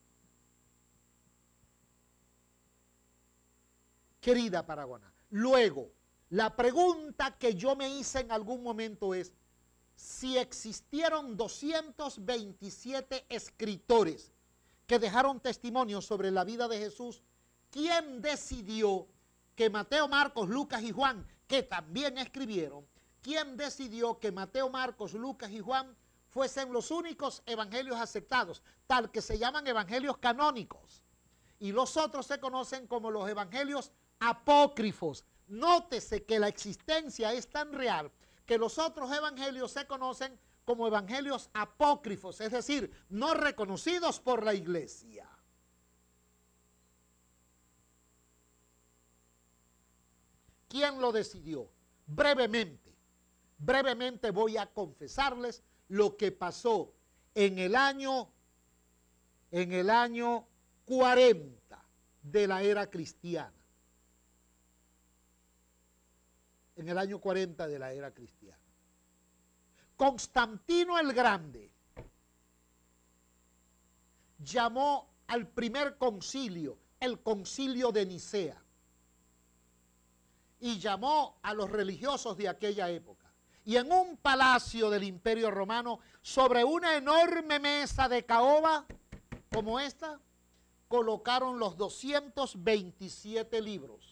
Querida Paraguana. Luego, la pregunta que yo me hice en algún momento es, si existieron 227 escritores que dejaron testimonio sobre la vida de Jesús, ¿quién decidió que Mateo, Marcos, Lucas y Juan, que también escribieron, quién decidió que Mateo, Marcos, Lucas y Juan fuesen los únicos evangelios aceptados, tal que se llaman evangelios canónicos? Y los otros se conocen como los evangelios apócrifos. Nótese que la existencia es tan real que los otros evangelios se conocen como evangelios apócrifos, es decir, no reconocidos por la iglesia. ¿Quién lo decidió? Brevemente voy a confesarles lo que pasó en el año 40 de la era cristiana. En el año 40 de la era cristiana. Constantino el Grande llamó al primer concilio, el concilio de Nicea, y llamó a los religiosos de aquella época. Y en un palacio del Imperio Romano, sobre una enorme mesa de caoba como esta, colocaron los 227 libros.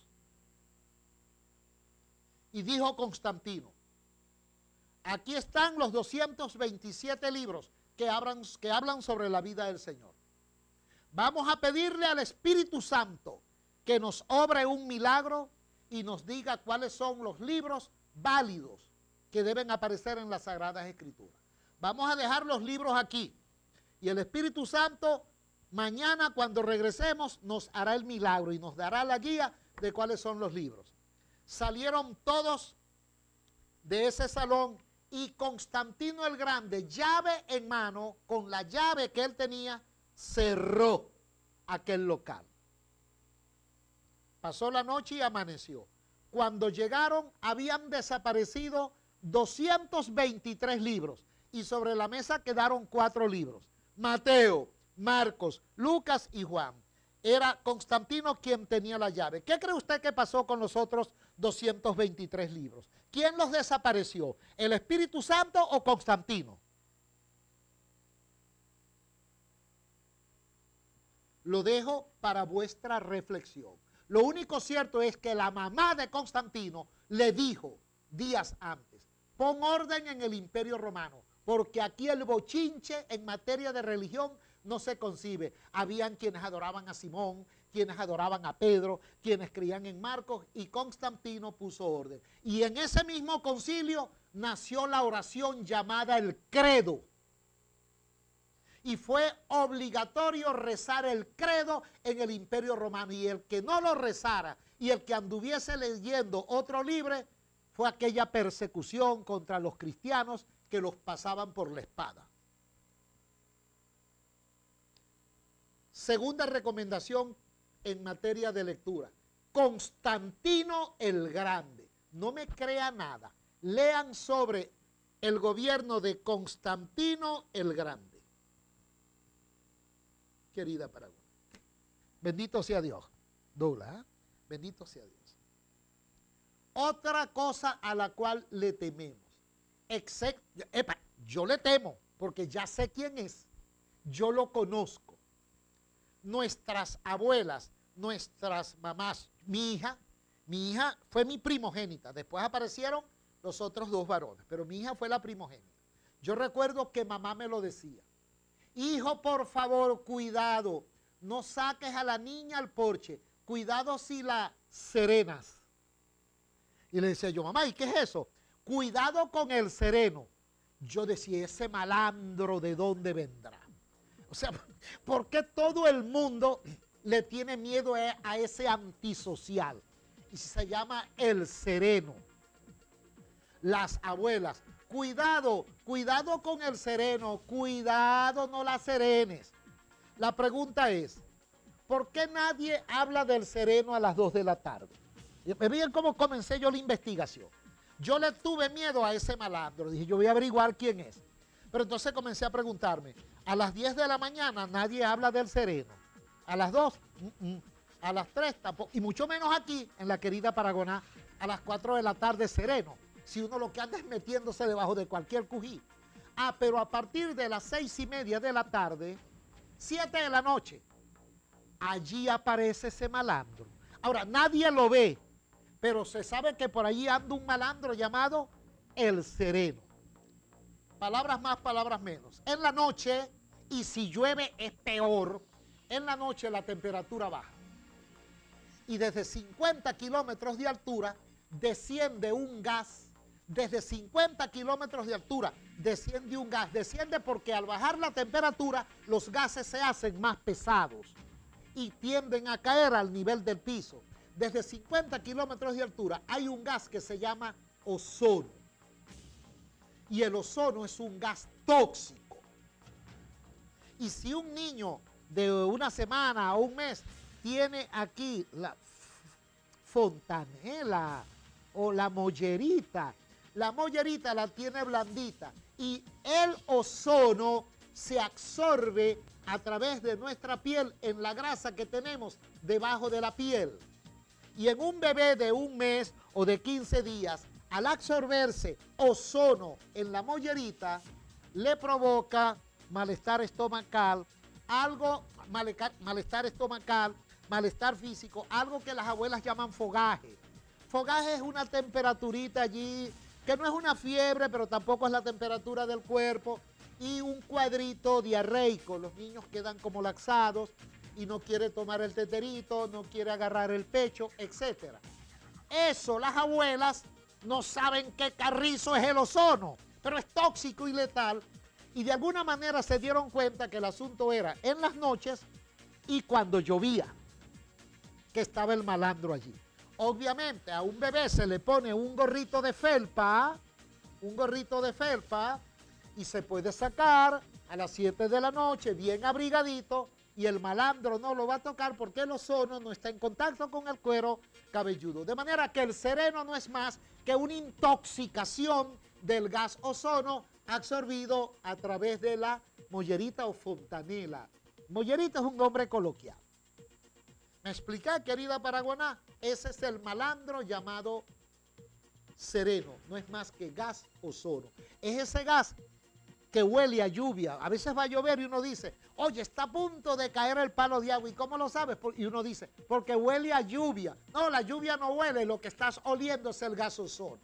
Y dijo Constantino, aquí están los 227 libros que hablan sobre la vida del Señor. Vamos a pedirle al Espíritu Santo que nos obre un milagro y nos diga cuáles son los libros válidos que deben aparecer en las Sagradas Escrituras. Vamos a dejar los libros aquí y el Espíritu Santo mañana cuando regresemos nos hará el milagro y nos dará la guía de cuáles son los libros. Salieron todos de ese salón y Constantino el Grande, llave en mano, con la llave que él tenía, cerró aquel local. Pasó la noche y amaneció. Cuando llegaron habían desaparecido 223 libros y sobre la mesa quedaron 4 libros. Mateo, Marcos, Lucas y Juan. Era Constantino quien tenía la llave. ¿Qué cree usted que pasó con los otros 223 libros? ¿Quién los desapareció? ¿El Espíritu Santo o Constantino? Lo dejo para vuestra reflexión. Lo único cierto es que la mamá de Constantino le dijo días antes, pon orden en el Imperio Romano, porque aquí el bochinche en materia de religión no se concibe. Habían quienes adoraban a Simón, quienes adoraban a Pedro, quienes creían en Marcos, y Constantino puso orden. Y en ese mismo concilio nació la oración llamada el credo. Y fue obligatorio rezar el credo en el Imperio Romano. Y el que no lo rezara y el que anduviese leyendo otro libro, fue aquella persecución contra los cristianos que los pasaban por la espada. Segunda recomendación en materia de lectura. Constantino el Grande. No me crea nada. Lean sobre el gobierno de Constantino el Grande. Querida Paraguay. Bendito sea Dios. Douglas, ¿eh? Bendito sea Dios. Otra cosa a la cual le tememos. Yo le temo porque ya sé quién es. Yo lo conozco. Nuestras abuelas, nuestras mamás, mi hija fue mi primogénita. Después aparecieron los otros dos varones, pero mi hija fue la primogénita. Yo recuerdo que mamá me lo decía. Hijo, por favor, cuidado, no saques a la niña al porche, cuidado si la serenas. Y le decía yo, mamá, ¿y qué es eso? Cuidado con el sereno. Yo decía, ese malandro, ¿de dónde vendrá? O sea, ¿por qué todo el mundo le tiene miedo a ese antisocial? Y se llama el sereno. Las abuelas, cuidado, cuidado con el sereno, cuidado, no la serenes. La pregunta es, ¿por qué nadie habla del sereno a las 2 de la tarde? ¿Me ven cómo comencé yo la investigación? Yo le tuve miedo a ese malandro, dije, yo voy a averiguar quién es. Pero entonces comencé a preguntarme, a las 10 de la mañana nadie habla del sereno, a las 2, a las 3 tampoco, y mucho menos aquí, en la querida Paragoná, a las 4 de la tarde sereno, si uno lo que anda es metiéndose debajo de cualquier cují. Pero a partir de las 6:30 de la tarde, 7 de la noche, allí aparece ese malandro. Ahora, nadie lo ve, pero se sabe que por allí anda un malandro llamado el sereno. Palabras más, palabras menos. En la noche, y si llueve es peor, en la noche la temperatura baja. Y desde 50 kilómetros de altura desciende un gas. Desde 50 kilómetros de altura desciende un gas. Desciende porque al bajar la temperatura los gases se hacen más pesados y tienden a caer al nivel del piso. Desde 50 kilómetros de altura hay un gas que se llama ozono. Y el ozono es un gas tóxico. Y si un niño de una semana o un mes tiene aquí la fontanela o la mollerita la tiene blandita y el ozono se absorbe a través de nuestra piel en la grasa que tenemos debajo de la piel. Y en un bebé de un mes o de 15 días, al absorberse ozono en la mollerita, le provoca malestar estomacal, malestar físico, algo que las abuelas llaman fogaje. Fogaje es una temperaturita allí, que no es una fiebre, pero tampoco es la temperatura del cuerpo, y un cuadrito diarreico. Los niños quedan como laxados y no quiere tomar el teterito, no quiere agarrar el pecho, etc. Eso las abuelas no saben qué carrizo es el ozono, pero es tóxico y letal, y de alguna manera se dieron cuenta que el asunto era en las noches y cuando llovía, que estaba el malandro allí. Obviamente a un bebé se le pone un gorrito de felpa, y se puede sacar a las 7 de la noche bien abrigadito, y el malandro no lo va a tocar porque el ozono no está en contacto con el cuero cabelludo. De manera que el sereno no es más que una intoxicación del gas ozono absorbido a través de la mollerita o fontanela. Mollerita es un nombre coloquial. ¿Me expliqué, querida Paraguaná? Ese es el malandro llamado sereno. No es más que gas ozono. Es ese gas que huele a lluvia. A veces va a llover y uno dice, oye, está a punto de caer el palo de agua. ¿Y cómo lo sabes? Y uno dice, porque huele a lluvia. No, la lluvia no huele, lo que estás oliendo es el gas ozono.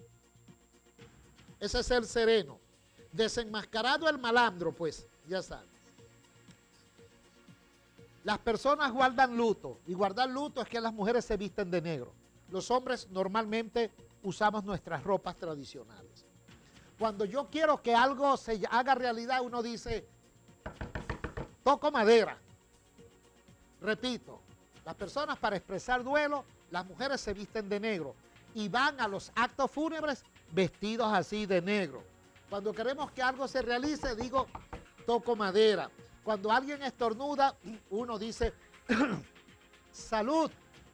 Ese es el sereno. Desenmascarado el malandro, pues, ya sabes. Las personas guardan luto, y guardar luto es que las mujeres se visten de negro. Los hombres normalmente usamos nuestras ropas tradicionales. Cuando yo quiero que algo se haga realidad, uno dice, toco madera. Repito, las personas para expresar duelo, las mujeres se visten de negro y van a los actos fúnebres vestidos así de negro. Cuando queremos que algo se realice, digo, toco madera. Cuando alguien estornuda, uno dice, salud.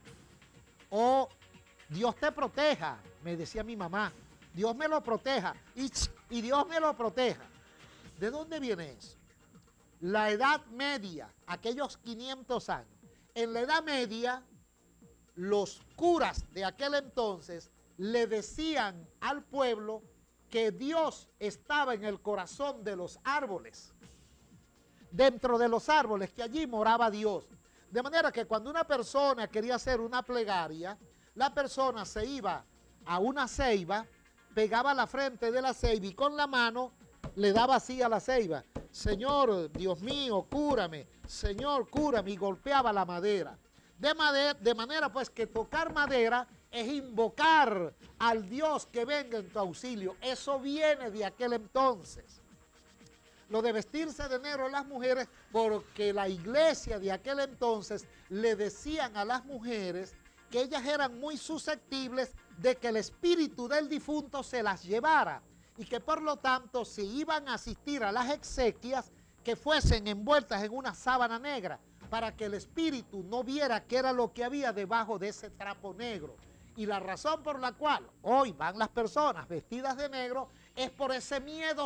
O Dios te proteja, me decía mi mamá. Dios me lo proteja. Y Dios me lo proteja. ¿De dónde viene eso? La Edad Media, aquellos 500 años. En la Edad Media, los curas de aquel entonces le decían al pueblo que Dios estaba en el corazón de los árboles. Dentro de los árboles, que allí moraba Dios. De manera que cuando una persona quería hacer una plegaria, la persona se iba a una ceiba, pegaba la frente de la ceiba y con la mano le daba así a la ceiba. Señor, Dios mío, cúrame. Señor, cúrame. Y golpeaba la madera. De manera pues que tocar madera es invocar al Dios que venga en tu auxilio. Eso viene de aquel entonces. Lo de vestirse de negro las mujeres, porque la iglesia de aquel entonces le decían a las mujeres que ellas eran muy susceptibles de que el espíritu del difunto se las llevara y que por lo tanto si iban a asistir a las exequias que fuesen envueltas en una sábana negra para que el espíritu no viera qué era lo que había debajo de ese trapo negro. Y la razón por la cual hoy van las personas vestidas de negro es por ese miedo,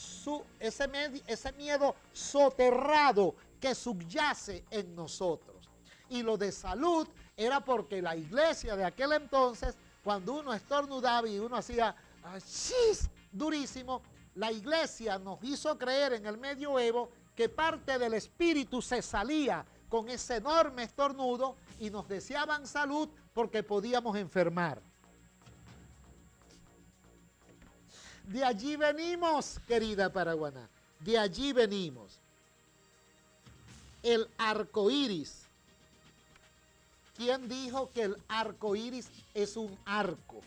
ese miedo soterrado que subyace en nosotros. Y lo de salud era porque la iglesia de aquel entonces, cuando uno estornudaba y uno hacía ¡chis! Durísimo, la iglesia nos hizo creer en el medioevo que parte del espíritu se salía con ese enorme estornudo y nos deseaban salud porque podíamos enfermar. De allí venimos, querida Paraguaná, de allí venimos. El arco iris. ¿Quién dijo que el arco iris es un arco?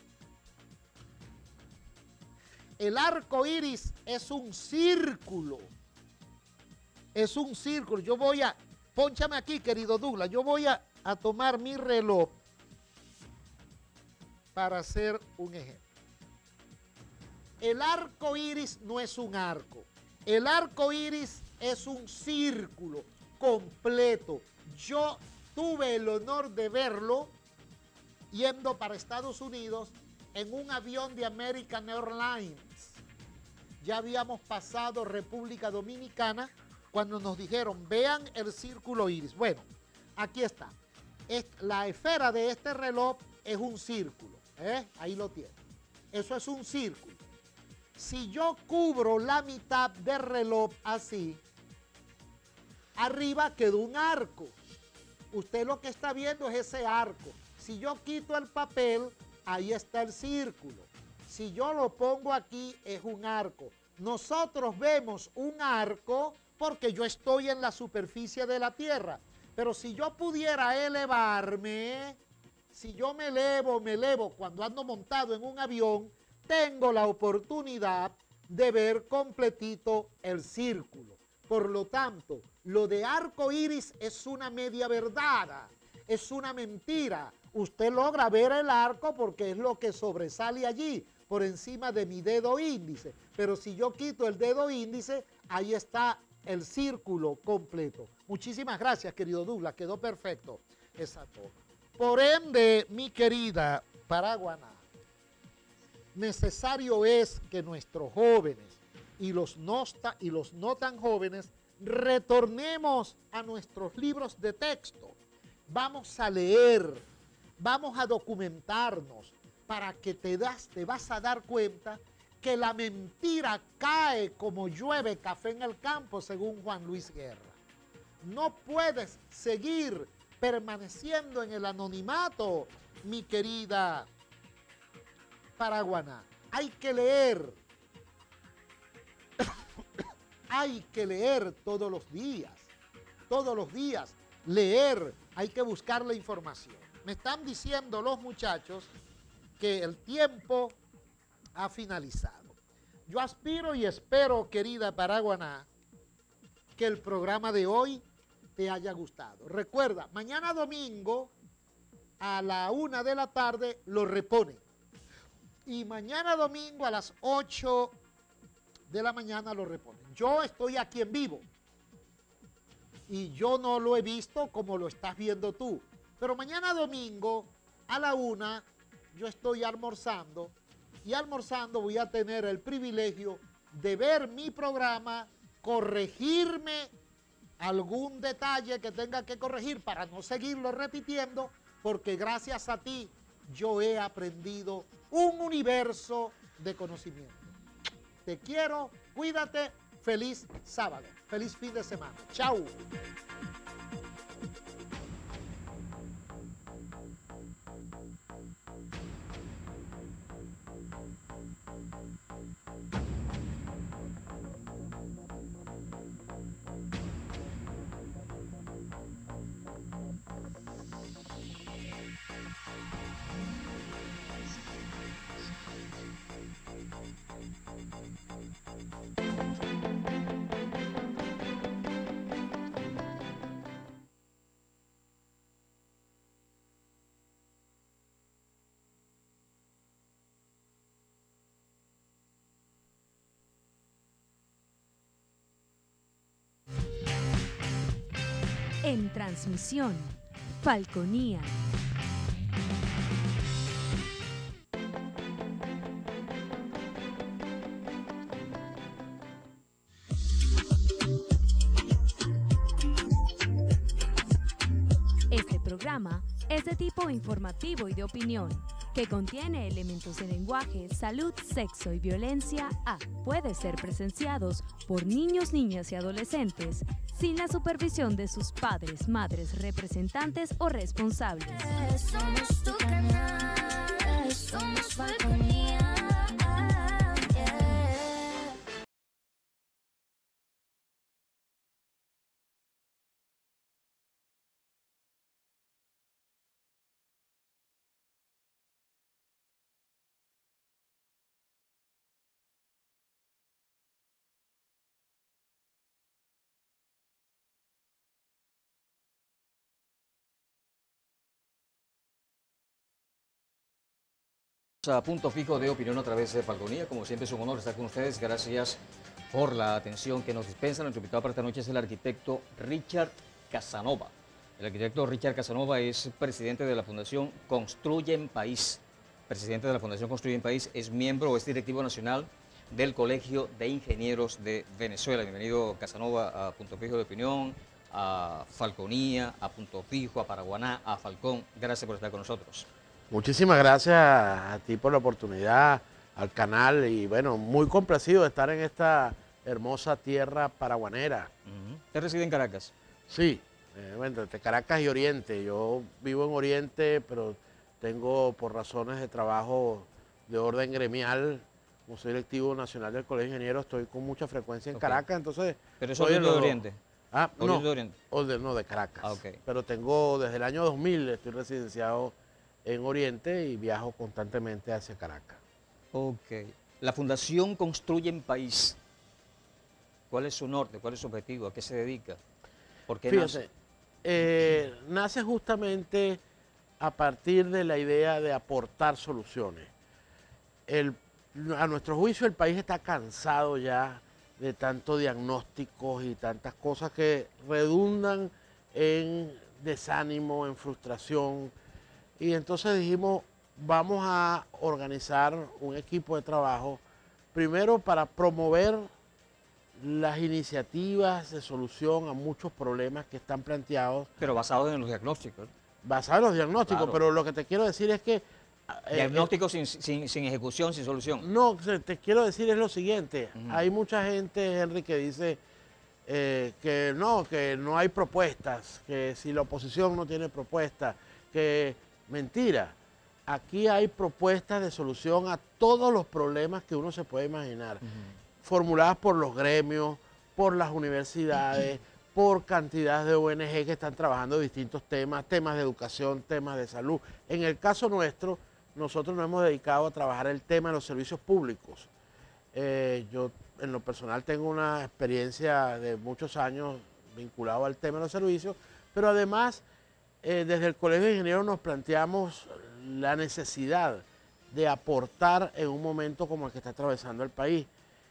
El arco iris es un círculo. Es un círculo. Yo voy a, pónchame aquí, querido Douglas, yo voy a tomar mi reloj para hacer un ejemplo. El arco iris no es un arco. El arco iris es un círculo completo. Yo tuve el honor de verlo yendo para Estados Unidos en un avión de American Airlines. Ya habíamos pasado República Dominicana cuando nos dijeron, vean el círculo iris. Bueno, aquí está. La esfera de este reloj es un círculo. Ahí lo tiene. Eso es un círculo. Si yo cubro la mitad del reloj así, arriba quedó un arco. Usted lo que está viendo es ese arco. Si yo quito el papel, ahí está el círculo. Si yo lo pongo aquí, es un arco. Nosotros vemos un arco porque yo estoy en la superficie de la tierra. Pero si yo pudiera elevarme, si yo me elevo cuando ando montado en un avión, tengo la oportunidad de ver completito el círculo. Por lo tanto, lo de arco iris es una media verdad, es una mentira. Usted logra ver el arco porque es lo que sobresale allí, por encima de mi dedo índice. Pero si yo quito el dedo índice, ahí está el círculo completo. Muchísimas gracias, querido Douglas, quedó perfecto. Exacto. Por ende, mi querida Paraguaná, necesario es que nuestros jóvenes y los no tan jóvenes retornemos a nuestros libros de texto. Vamos a leer, vamos a documentarnos para que te vas a dar cuenta que la mentira cae como llueve café en el campo, según Juan Luis Guerra. No puedes seguir permaneciendo en el anonimato, mi querida Paraguaná. Hay que leer. Hay que leer todos los días. Todos los días. leer, hay que buscar la información. Me están diciendo los muchachos que el tiempo ha finalizado. Yo aspiro y espero, querida Paraguaná, que el programa de hoy te haya gustado. Recuerda, mañana domingo a la 1 de la tarde lo reponen. Y mañana domingo a las 8 de la mañana lo reponen. Yo estoy aquí en vivo y yo no lo he visto como lo estás viendo tú. Pero mañana domingo a la 1 yo estoy almorzando y almorzando voy a tener el privilegio de ver mi programa, corregirme algún detalle que tenga que corregir para no seguirlo repitiendo, porque gracias a ti yo he aprendido un universo de conocimiento. Te quiero, cuídate, feliz sábado, feliz fin de semana. Chao. En transmisión, Falconía. Este programa es de tipo informativo y de opinión, que contiene elementos de lenguaje, salud, sexo y violencia A. Puede ser presenciados por niños, niñas y adolescentes sin la supervisión de sus padres, madres, representantes o responsables. Somos tu canal, somos Falconía. A punto fijo de opinión a través de Falconía. Como siempre es un honor estar con ustedes. Gracias por la atención que nos dispensan. Nuestro invitado para esta noche es el arquitecto Richard Casanova. El arquitecto Richard Casanova es presidente de la Fundación Construyen País. Presidente de la Fundación Construyen País, es miembro o es directivo nacional del Colegio de Ingenieros de Venezuela. Bienvenido, Casanova, a Punto Fijo de Opinión, a Falconía, a Punto Fijo, a Paraguaná, a Falcón. Gracias por estar con nosotros. Muchísimas gracias a ti por la oportunidad, al canal, y bueno, muy complacido de estar en esta hermosa tierra paraguanera. ¿Usted reside en Caracas? Sí, bueno, entre Caracas y Oriente. Yo vivo en Oriente, pero tengo por razones de trabajo de orden gremial, como soy directivo nacional del Colegio de Ingenieros, estoy con mucha frecuencia en Caracas, entonces... ¿Pero es oriente de Oriente? Ah, no, de Oriente. No, de Caracas. Pero tengo, desde el año 2000, estoy residenciado en Oriente y viajo constantemente hacia Caracas. Ok. La Fundación Construyen País, ¿cuál es su norte? ¿Cuál es su objetivo? ¿A qué se dedica? ¿Por qué nace? Nace justamente a partir de la idea de aportar soluciones. A nuestro juicio el país está cansado ya de tantos diagnósticos y tantas cosas que redundan en desánimo, en frustración. Y entonces dijimos, vamos a organizar un equipo de trabajo, primero para promover las iniciativas de solución a muchos problemas que están planteados. Pero basados en los diagnósticos. Basados en los diagnósticos, claro. Pero lo que te quiero decir es que... diagnósticos sin ejecución, sin solución. No, te quiero decir es lo siguiente. Hay mucha gente, Henry, que dice que no hay propuestas, que si la oposición no tiene propuestas, que... Mentira, aquí hay propuestas de solución a todos los problemas que uno se puede imaginar, formuladas por los gremios, por las universidades, por cantidad de ONG que están trabajando distintos temas, temas de educación, temas de salud. En el caso nuestro, nosotros nos hemos dedicado a trabajar el tema de los servicios públicos. Yo en lo personal tengo una experiencia de muchos años vinculado al tema de los servicios, pero además desde el Colegio de Ingenieros nos planteamos la necesidad de aportar en un momento como el que está atravesando el país.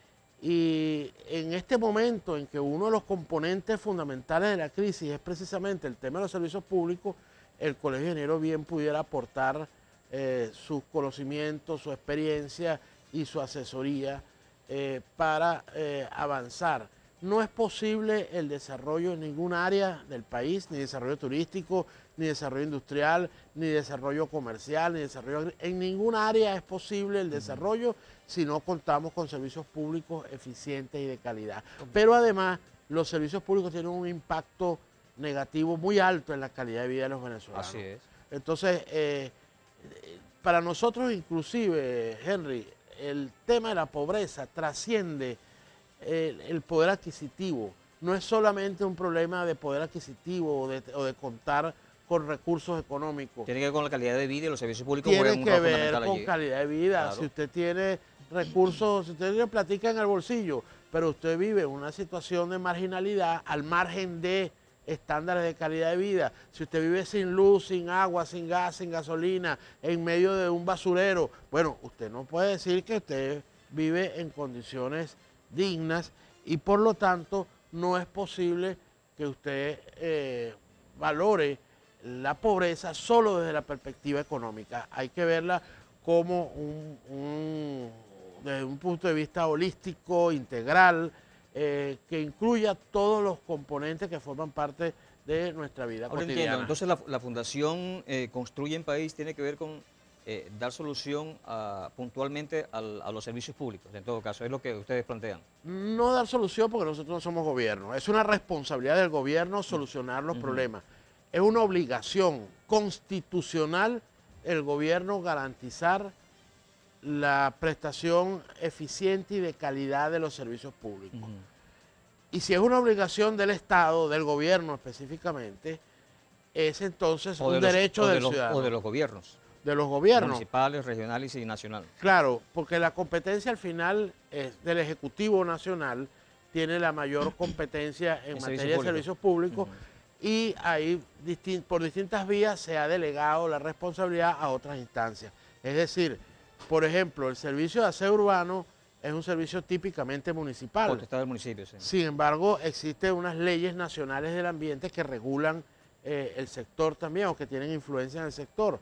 Y en este momento en que uno de los componentes fundamentales de la crisis es precisamente el tema de los servicios públicos, el Colegio de Ingenieros bien pudiera aportar sus conocimientos, su experiencia y su asesoría para avanzar. No es posible el desarrollo en ninguna área del país, ni desarrollo turístico, ni desarrollo industrial, ni desarrollo comercial, ni desarrollo... En ninguna área es posible el desarrollo si no contamos con servicios públicos eficientes y de calidad. Pero además, los servicios públicos tienen un impacto negativo muy alto en la calidad de vida de los venezolanos. Así es. Entonces, para nosotros inclusive, Henry, el tema de la pobreza trasciende el poder adquisitivo. No es solamente un problema de poder adquisitivo o de contar con recursos económicos. Tiene que ver con la calidad de vida y los servicios públicos. Tiene que ver con calidad de vida. Claro. Si usted tiene recursos, si usted tiene platica en el bolsillo, pero usted vive en una situación de marginalidad al margen de estándares de calidad de vida, si usted vive sin luz, sin agua, sin gas, sin gasolina, en medio de un basurero, bueno, usted no puede decir que usted vive en condiciones dignas y por lo tanto no es posible que usted valore la pobreza solo desde la perspectiva económica. Hay que verla como desde un punto de vista holístico, integral, que incluya todos los componentes que forman parte de nuestra vida cotidiana. Entonces la Fundación Construye en País tiene que ver con dar solución puntualmente a los servicios públicos, en todo caso, es lo que ustedes plantean. No dar solución porque nosotros no somos gobierno, es una responsabilidad del gobierno solucionar los problemas. Es una obligación constitucional el gobierno garantizar la prestación eficiente y de calidad de los servicios públicos. Y si es una obligación del Estado, del gobierno específicamente, es entonces un derecho del ciudadano. O de los gobiernos. De los gobiernos. Municipales, regionales y nacionales. Claro, porque la competencia al final del Ejecutivo Nacional tiene la mayor competencia en materia de servicios públicos y ahí por distintas vías se ha delegado la responsabilidad a otras instancias. Es decir, por ejemplo, el servicio de aseo urbano es un servicio típicamente municipal. Potestad del municipio, sí. Sin embargo, existen unas leyes nacionales del ambiente que regulan el sector también o que tienen influencia en el sector.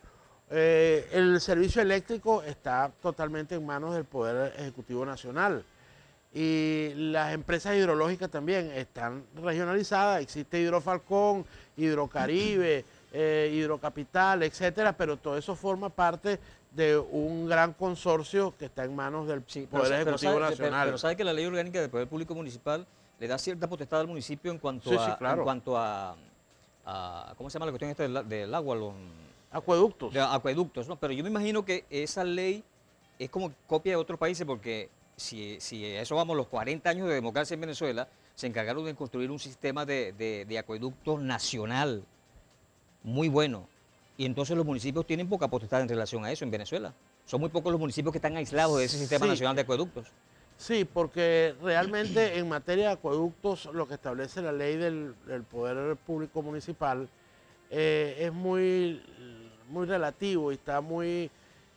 El servicio eléctrico está totalmente en manos del Poder Ejecutivo Nacional y las empresas hidrológicas también están regionalizadas. Existe Hidrofalcón, Hidrocaribe, Hidrocapital, etcétera, pero todo eso forma parte de un gran consorcio que está en manos del Poder Ejecutivo Nacional. Pero sabe que la Ley Orgánica del Poder Público Municipal le da cierta potestad al municipio en cuanto a ¿cómo se llama la cuestión esta del agua? Los acueductos. Acueductos, ¿no? Pero yo me imagino que esa ley es como copia de otros países porque si a eso vamos, los 40 años de democracia en Venezuela, se encargaron de construir un sistema de acueductos nacional muy bueno. Y entonces los municipios tienen poca potestad en relación a eso en Venezuela. Son muy pocos los municipios que están aislados de ese sistema nacional de acueductos. Sí, porque realmente en materia de acueductos lo que establece la ley del Poder Público Municipal es muy relativo y está muy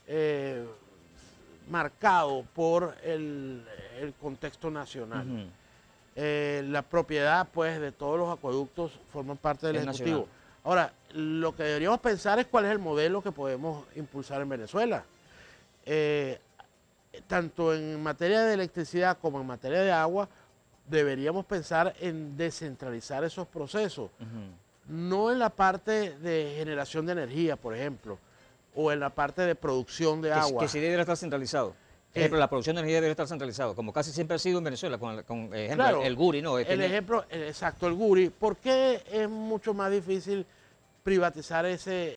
marcado por el contexto nacional. La propiedad pues de todos los acueductos forman parte del Ejecutivo. Nacional. Ahora, lo que deberíamos pensar es cuál es el modelo que podemos impulsar en Venezuela. Tanto en materia de electricidad como en materia de agua, deberíamos pensar en descentralizar esos procesos. No en la parte de generación de energía, por ejemplo, o en la parte de producción de agua. Que sí debería estar centralizado. Por ejemplo, la producción de energía debería estar centralizado, como casi siempre ha sido en Venezuela, con ejemplo, claro, el Guri, ¿no? El ejemplo, exacto, el Guri. ¿Por qué es mucho más difícil privatizar ese